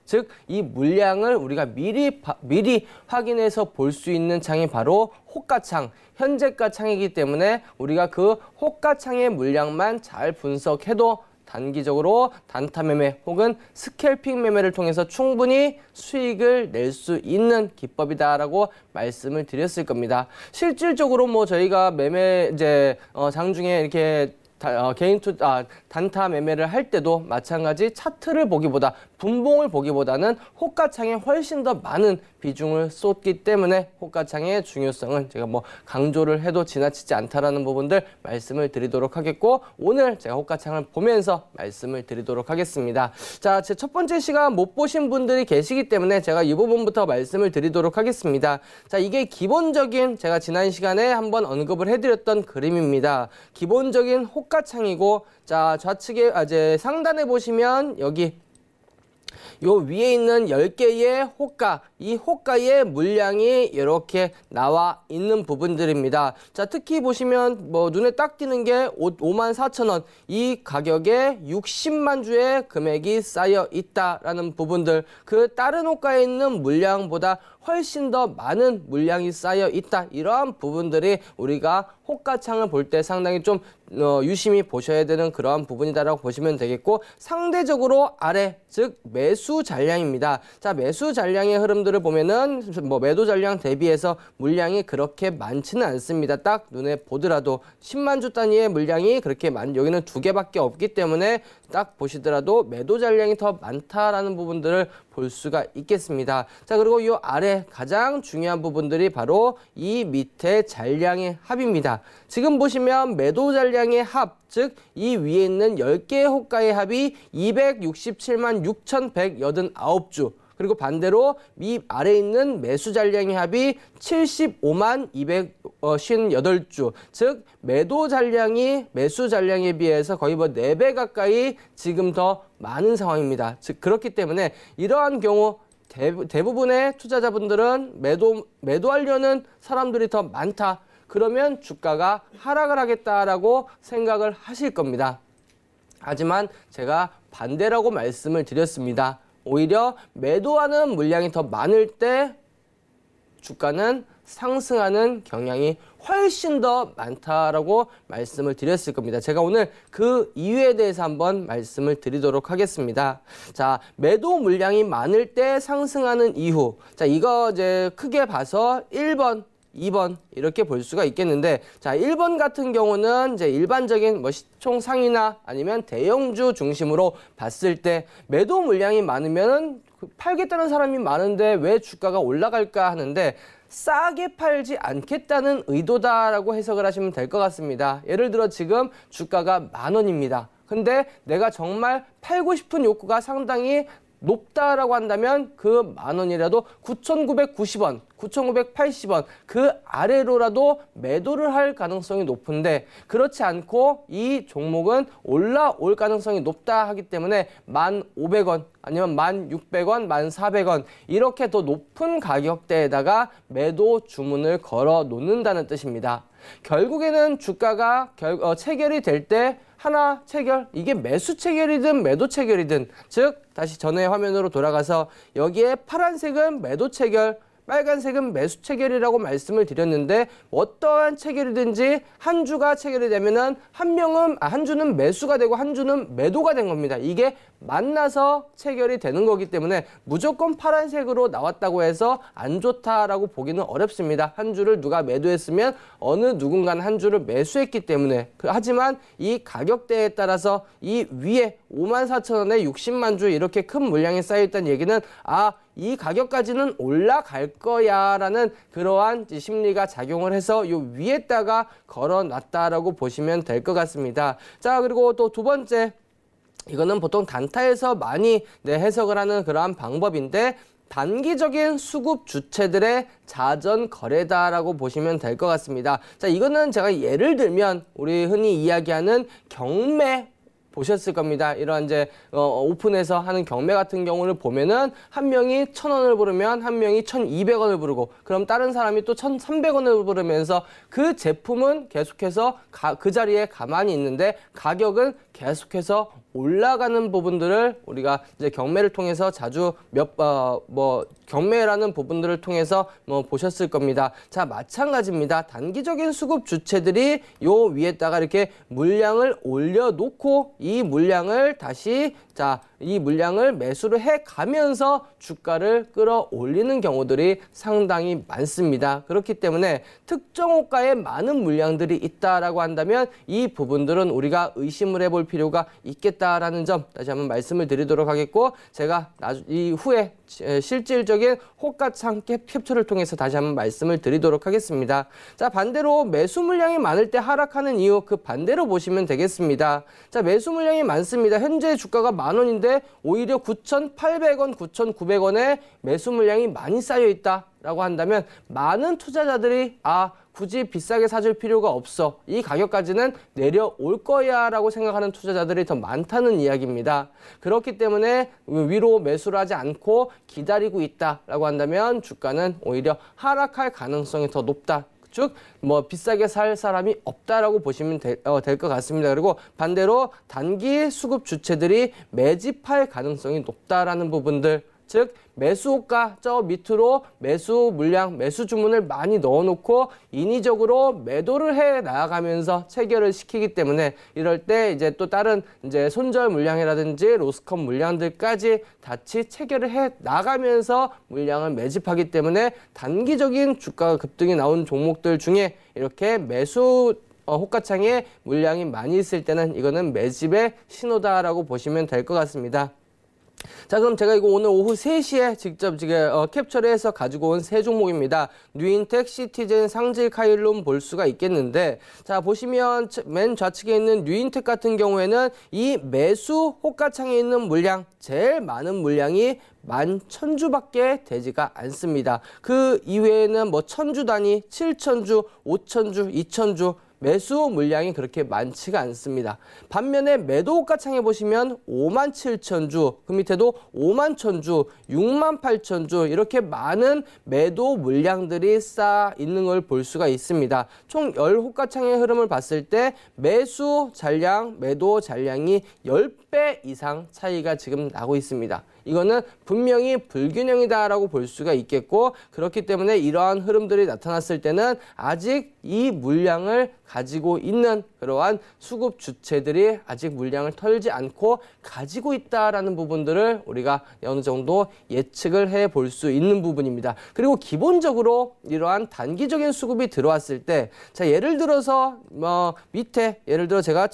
즉 이 물량을 우리가 미리 바, 미리 확인해서 볼 수 있는 창이 바로 호가창, 현재가 창이기 때문에 우리가 그 호가창의 물량만 잘 분석해도 단기적으로 단타 매매 혹은 스캘핑 매매를 통해서 충분히 수익을 낼 수 있는 기법이다라고 말씀을 드렸을 겁니다. 실질적으로 뭐 저희가 매매 이제 어, 장중에 이렇게 다, 어, 개인 투, 아, 단타 매매를 할 때도 마찬가지 차트를 보기보다 분봉을 보기보다는 호가창에 훨씬 더 많은 비중을 쏟기 때문에 호가창의 중요성은 제가 뭐 강조를 해도 지나치지 않다라는 부분들 말씀을 드리도록 하겠고, 오늘 제가 호가창을 보면서 말씀을 드리도록 하겠습니다. 자, 제 첫 번째 시간 못 보신 분들이 계시기 때문에 제가 이 부분부터 말씀을 드리도록 하겠습니다. 자, 이게 기본적인 제가 지난 시간에 한번 언급을 해드렸던 그림입니다. 기본적인 호가창이고, 자, 좌측에 아, 이제 상단에 보시면 여기 요 위에 있는 열 개의 호가, 이 호가의 물량이 이렇게 나와 있는 부분들입니다. 자, 특히 보시면 뭐 눈에 딱 띄는 게 오만 사천 원, 이 가격에 육십만 주의 금액이 쌓여 있다라는 부분들, 그 다른 호가에 있는 물량보다 훨씬 더 많은 물량이 쌓여 있다. 이러한 부분들이 우리가 호가창을 볼 때 상당히 좀 어, 유심히 보셔야 되는 그러한 부분이다라고 보시면 되겠고, 상대적으로 아래, 즉 매수 잔량입니다. 자, 매수 잔량의 흐름들을 보면은 뭐 매도 잔량 대비해서 물량이 그렇게 많지는 않습니다. 딱 눈에 보더라도 십만 주 단위의 물량이 그렇게 많, 여기는 두 개밖에 없기 때문에 딱 보시더라도 매도 잔량이 더 많다라는 부분들을 볼 수가 있겠습니다. 자, 그리고 이 아래 가장 중요한 부분들이 바로 이 밑에 잔량의 합입니다. 지금 보시면 매도 잔량의 합, 즉 이 위에 있는 열 개의 호가의 합이 이백육십칠만 육천백팔십구 주, 그리고 반대로 이 아래에 있는 매수 잔량의 합이 칠십오만 이백오십팔 주, 즉 매도 잔량이 매수 잔량에 비해서 거의 뭐 네 배 가까이 지금 더 많은 상황입니다. 즉 그렇기 때문에 이러한 경우 대부분의 투자자분들은 매도, 매도하려는 사람들이 더 많다. 그러면 주가가 하락을 하겠다라고 생각을 하실 겁니다. 하지만 제가 반대라고 말씀을 드렸습니다. 오히려 매도하는 물량이 더 많을 때 주가는 상승하는 경향이 훨씬 더 많다라고 말씀을 드렸을 겁니다. 제가 오늘 그 이유에 대해서 한번 말씀을 드리도록 하겠습니다. 자, 매도 물량이 많을 때 상승하는 이유. 자, 이거 이제 크게 봐서 일 번, 이 번 이렇게 볼 수가 있겠는데, 자, 일 번 같은 경우는 이제 일반적인 뭐 시총 상위나 아니면 대형주 중심으로 봤을 때 매도 물량이 많으면 팔겠다는 사람이 많은데 왜 주가가 올라갈까 하는데, 싸게 팔지 않겠다는 의도다라고 해석을 하시면 될 것 같습니다. 예를 들어 지금 주가가 만 원입니다. 근데 내가 정말 팔고 싶은 욕구가 상당히 높다라고 한다면 그 만 원이라도 구천구백구십 원, 구천구백팔십 원 그 아래로라도 매도를 할 가능성이 높은데, 그렇지 않고 이 종목은 올라올 가능성이 높다 하기 때문에 만 오백 원 아니면 만 육백 원, 만 사백 원 이렇게 더 높은 가격대에다가 매도 주문을 걸어 놓는다는 뜻입니다. 결국에는 주가가 결, 어, 체결이 될 때 하나 체결, 이게 매수 체결이든 매도 체결이든, 즉 다시 전에 화면으로 돌아가서 여기에 파란색은 매도 체결, 빨간색은 매수 체결이라고 말씀을 드렸는데, 어떠한 체결이든지 한 주가 체결이 되면은 한 명은 아, 한 주는 매수가 되고 한 주는 매도가 된 겁니다. 이게 만나서 체결이 되는 거기 때문에 무조건 파란색으로 나왔다고 해서 안 좋다라고 보기는 어렵습니다. 한 주를 누가 매도했으면 어느 누군가는 한 주를 매수했기 때문에. 하지만 이 가격대에 따라서 이 위에 오만 사천 원에 육십만 주 이렇게 큰 물량이 쌓여있다는 얘기는, 아, 이 가격까지는 올라갈 거야 라는 그러한 심리가 작용을 해서 요 위에다가 걸어놨다라고 보시면 될 것 같습니다. 자, 그리고 또 두 번째, 이거는 보통 단타에서 많이 네, 해석을 하는 그러한 방법인데, 단기적인 수급 주체들의 자전 거래다라고 보시면 될 것 같습니다. 자, 이거는 제가 예를 들면 우리 흔히 이야기하는 경매 보셨을 겁니다. 이런 이제 어, 오픈해서 하는 경매 같은 경우를 보면은 한 명이 천 원을 부르면 한 명이 천이백 원을 부르고, 그럼 다른 사람이 또 천삼백 원을 부르면서 그 제품은 계속해서 가, 그 자리에 가만히 있는데 가격은 계속해서 올라가는 부분들을 우리가 이제 경매를 통해서 자주 몇, 어, 뭐, 경매라는 부분들을 통해서 뭐 보셨을 겁니다. 자, 마찬가지입니다. 단기적인 수급 주체들이 요 위에다가 이렇게 물량을 올려놓고 이 물량을 다시 자, 이 물량을 매수를 해 가면서 주가를 끌어올리는 경우들이 상당히 많습니다. 그렇기 때문에 특정 호가에 많은 물량들이 있다라고 한다면 이 부분들은 우리가 의심을 해볼 필요가 있겠다라는 점 다시 한번 말씀을 드리도록 하겠고, 제가 이후에 실질적인 호가창 캡처를 통해서 다시 한번 말씀을 드리도록 하겠습니다. 자, 반대로 매수 물량이 많을 때 하락하는 이유, 그 반대로 보시면 되겠습니다. 자, 매수 물량이 많습니다. 현재 주가가 만 원인데 오히려 구천팔백 원, 구천구백 원에 매수 물량이 많이 쌓여 있다라고 한다면 많은 투자자들이 아, 굳이 비싸게 사줄 필요가 없어, 이 가격까지는 내려올 거야 라고 생각하는 투자자들이 더 많다는 이야기입니다. 그렇기 때문에 위로 매수를 하지 않고 기다리고 있다라고 한다면 주가는 오히려 하락할 가능성이 더 높다. 즉, 뭐 비싸게 살 사람이 없다라고 보시면 될 것 같습니다. 그리고 반대로 단기 수급 주체들이 매집할 가능성이 높다라는 부분들, 즉 매수호가 저 밑으로 매수 물량, 매수 주문을 많이 넣어놓고 인위적으로 매도를 해 나가면서 체결을 시키기 때문에 이럴 때 이제 또 다른 이제 손절 물량이라든지 로스컷 물량들까지 같이 체결을 해 나가면서 물량을 매집하기 때문에 단기적인 주가 급등이 나온 종목들 중에 이렇게 매수 어, 호가창에 물량이 많이 있을 때는 이거는 매집의 신호다라고 보시면 될 것 같습니다. 자, 그럼 제가 이거 오늘 오후 세 시에 직접 지금 어, 캡처를 해서 가지고 온 세 종목입니다. 뉴인텍, 시티젠, 상질, 카일론 볼 수가 있겠는데, 자, 보시면 맨 좌측에 있는 뉴인텍 같은 경우에는 이 매수 호가창에 있는 물량, 제일 많은 물량이 만 천 주밖에 되지가 않습니다. 그 이외에는 뭐 천 주 단위, 칠천 주, 오천 주, 이천 주 매수 물량이 그렇게 많지가 않습니다. 반면에 매도 호가창에 보시면 오만 칠천 주, 그 밑에도 오만 천 주, 육만 팔천 주 이렇게 많은 매도 물량들이 쌓여 있는 걸 볼 수가 있습니다. 총 십 호가창의 흐름을 봤을 때 매수 잔량, 매도 잔량이 십 배 이상 차이가 지금 나고 있습니다. 이거는 분명히 불균형이다라고 볼 수가 있겠고, 그렇기 때문에 이러한 흐름들이 나타났을 때는 아직 이 물량을 가지고 있는 그러한 수급 주체들이 아직 물량을 털지 않고 가지고 있다라는 부분들을 우리가 어느 정도 예측을 해 볼 수 있는 부분입니다. 그리고 기본적으로 이러한 단기적인 수급이 들어왔을 때, 자, 예를 들어서 뭐 밑에 예를 들어 제가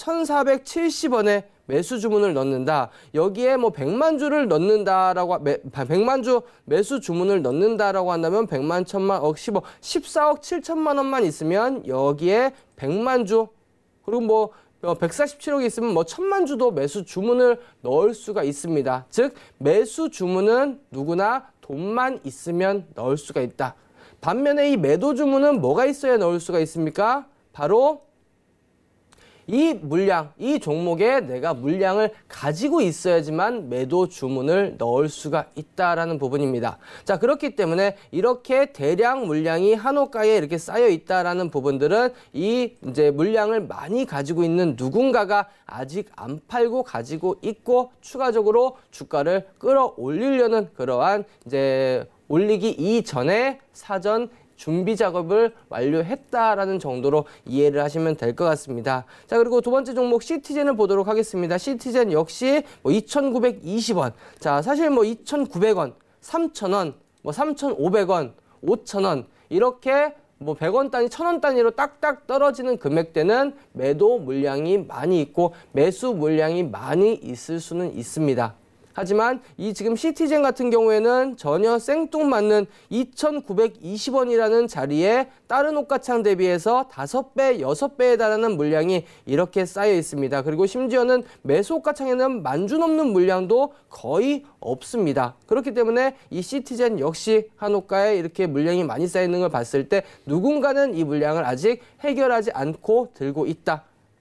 천사백칠십 원에 매수 주문을 넣는다. 여기에 뭐 백만 주를 넣는다라고, 백만 주 매수 주문을 넣는다라고 한다면 백만, 천만, 억, 십억, 십사억 칠천만 원만 있으면 여기에 백만 주, 그리고 뭐 백사십칠억이 있으면 뭐 천만 주도 매수 주문을 넣을 수가 있습니다. 즉, 매수 주문은 누구나 돈만 있으면 넣을 수가 있다. 반면에 이 매도 주문은 뭐가 있어야 넣을 수가 있습니까? 바로 이 물량, 이 종목에 내가 물량을 가지고 있어야지만 매도 주문을 넣을 수가 있다라는 부분입니다. 자, 그렇기 때문에 이렇게 대량 물량이 한호가에 이렇게 쌓여 있다라는 부분들은 이 이제 물량을 많이 가지고 있는 누군가가 아직 안 팔고 가지고 있고 추가적으로 주가를 끌어올리려는 그러한 이제 올리기 이전에 사전 준비 작업을 완료했다라는 정도로 이해를 하시면 될 것 같습니다. 자, 그리고 두 번째 종목 시티젠을 보도록 하겠습니다. 시티젠 역시 뭐 이천구백이십 원. 자, 사실 뭐 이천구백 원, 삼천 원, 뭐 삼천오백 원, 오천 원 이렇게 뭐 백 원 단위, 천 원 단위로 딱딱 떨어지는 금액대는 매도 물량이 많이 있고 매수 물량이 많이 있을 수는 있습니다. 하지만 이 지금 시티젠 같은 경우에는 전혀 생뚱맞는 이천구백이십 원이라는 자리에 다른 호가창 대비해서 다섯 배, 여섯 배에 달하는 물량이 이렇게 쌓여 있습니다. 그리고 심지어는 매수 호가창에는 만 주 넘는 물량도 거의 없습니다. 그렇기 때문에 이 시티젠 역시 한호가에 이렇게 물량이 많이 쌓여 있는 걸 봤을 때 누군가는 이 물량을 아직 해결하지 않고 들고 있다.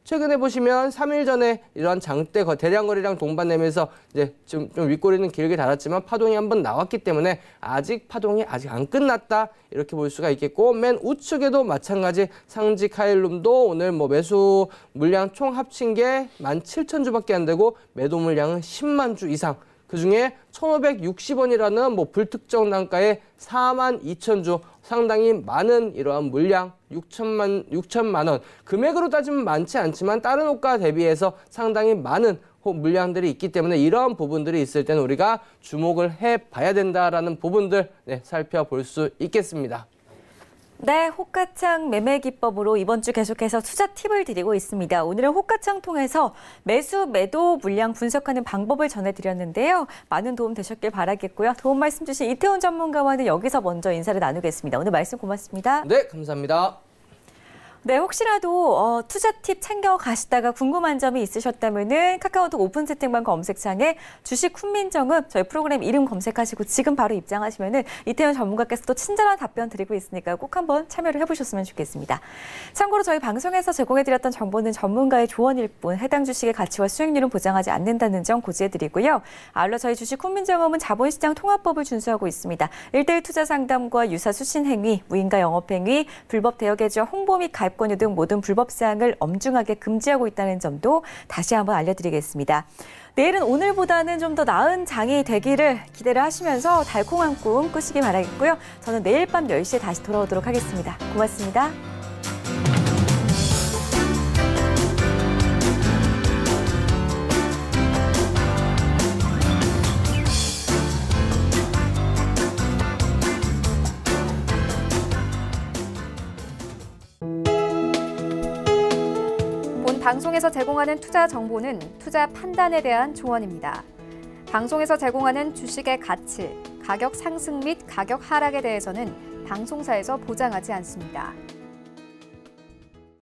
최근에 보시면 삼 일 전에 이러한 장대 대량 거래량 동반되면서 이제 좀, 좀 윗꼬리는 길게 달았지만 파동이 한번 나왔기 때문에 아직 파동이 아직 안 끝났다 이렇게 볼 수가 있겠고, 맨 우측에도 마찬가지 상지 카일룸도 오늘 뭐 매수 물량 총 합친 게 만 칠천 주밖에 안 되고 매도 물량은 십만 주 이상. 그중에 천오백육십 원이라는 뭐 불특정 단가의 사만 이천 주, 상당히 많은 이러한 물량, 육천만, 육천만 원. 금액으로 따지면 많지 않지만 다른 호가 대비해서 상당히 많은 물량들이 있기 때문에 이러한 부분들이 있을 때는 우리가 주목을 해봐야 된다라는 부분들 네, 살펴볼 수 있겠습니다. 네, 호가창 매매 기법으로 이번 주 계속해서 투자 팁을 드리고 있습니다. 오늘은 호가창 통해서 매수, 매도 물량 분석하는 방법을 전해드렸는데요. 많은 도움 되셨길 바라겠고요. 도움 말씀 주신 이태훈 전문가와는 여기서 먼저 인사를 나누겠습니다. 오늘 말씀 고맙습니다. 네, 감사합니다. 네, 혹시라도 어, 투자 팁 챙겨 가시다가 궁금한 점이 있으셨다면은 카카오톡 오픈 채팅방 검색창에 주식 훈민정음 저희 프로그램 이름 검색하시고 지금 바로 입장하시면은 이태훈 전문가께서도 친절한 답변 드리고 있으니까 꼭 한번 참여를 해보셨으면 좋겠습니다. 참고로 저희 방송에서 제공해드렸던 정보는 전문가의 조언일 뿐 해당 주식의 가치와 수익률은 보장하지 않는다는 점 고지해드리고요. 아울러 저희 주식 훈민정음은 자본시장 통합법을 준수하고 있습니다. 일대일 투자 상담과 유사 수신 행위, 무인가 영업행위, 불법 대여 계좌 홍보 및 가입 권유 등 모든 불법 사항을 엄중하게 금지하고 있다는 점도 다시 한번 알려드리겠습니다. 내일은 오늘보다는 좀 더 나은 장이 되기를 기대를 하시면서 달콤한 꿈 꾸시기 바라겠고요. 저는 내일 밤 열 시에 다시 돌아오도록 하겠습니다. 고맙습니다. 방송에서 제공하는 투자 정보는 투자 판단에 대한 조언입니다. 방송에서 제공하는 주식의 가치, 가격 상승 및 가격 하락에 대해서는 방송사에서 보장하지 않습니다.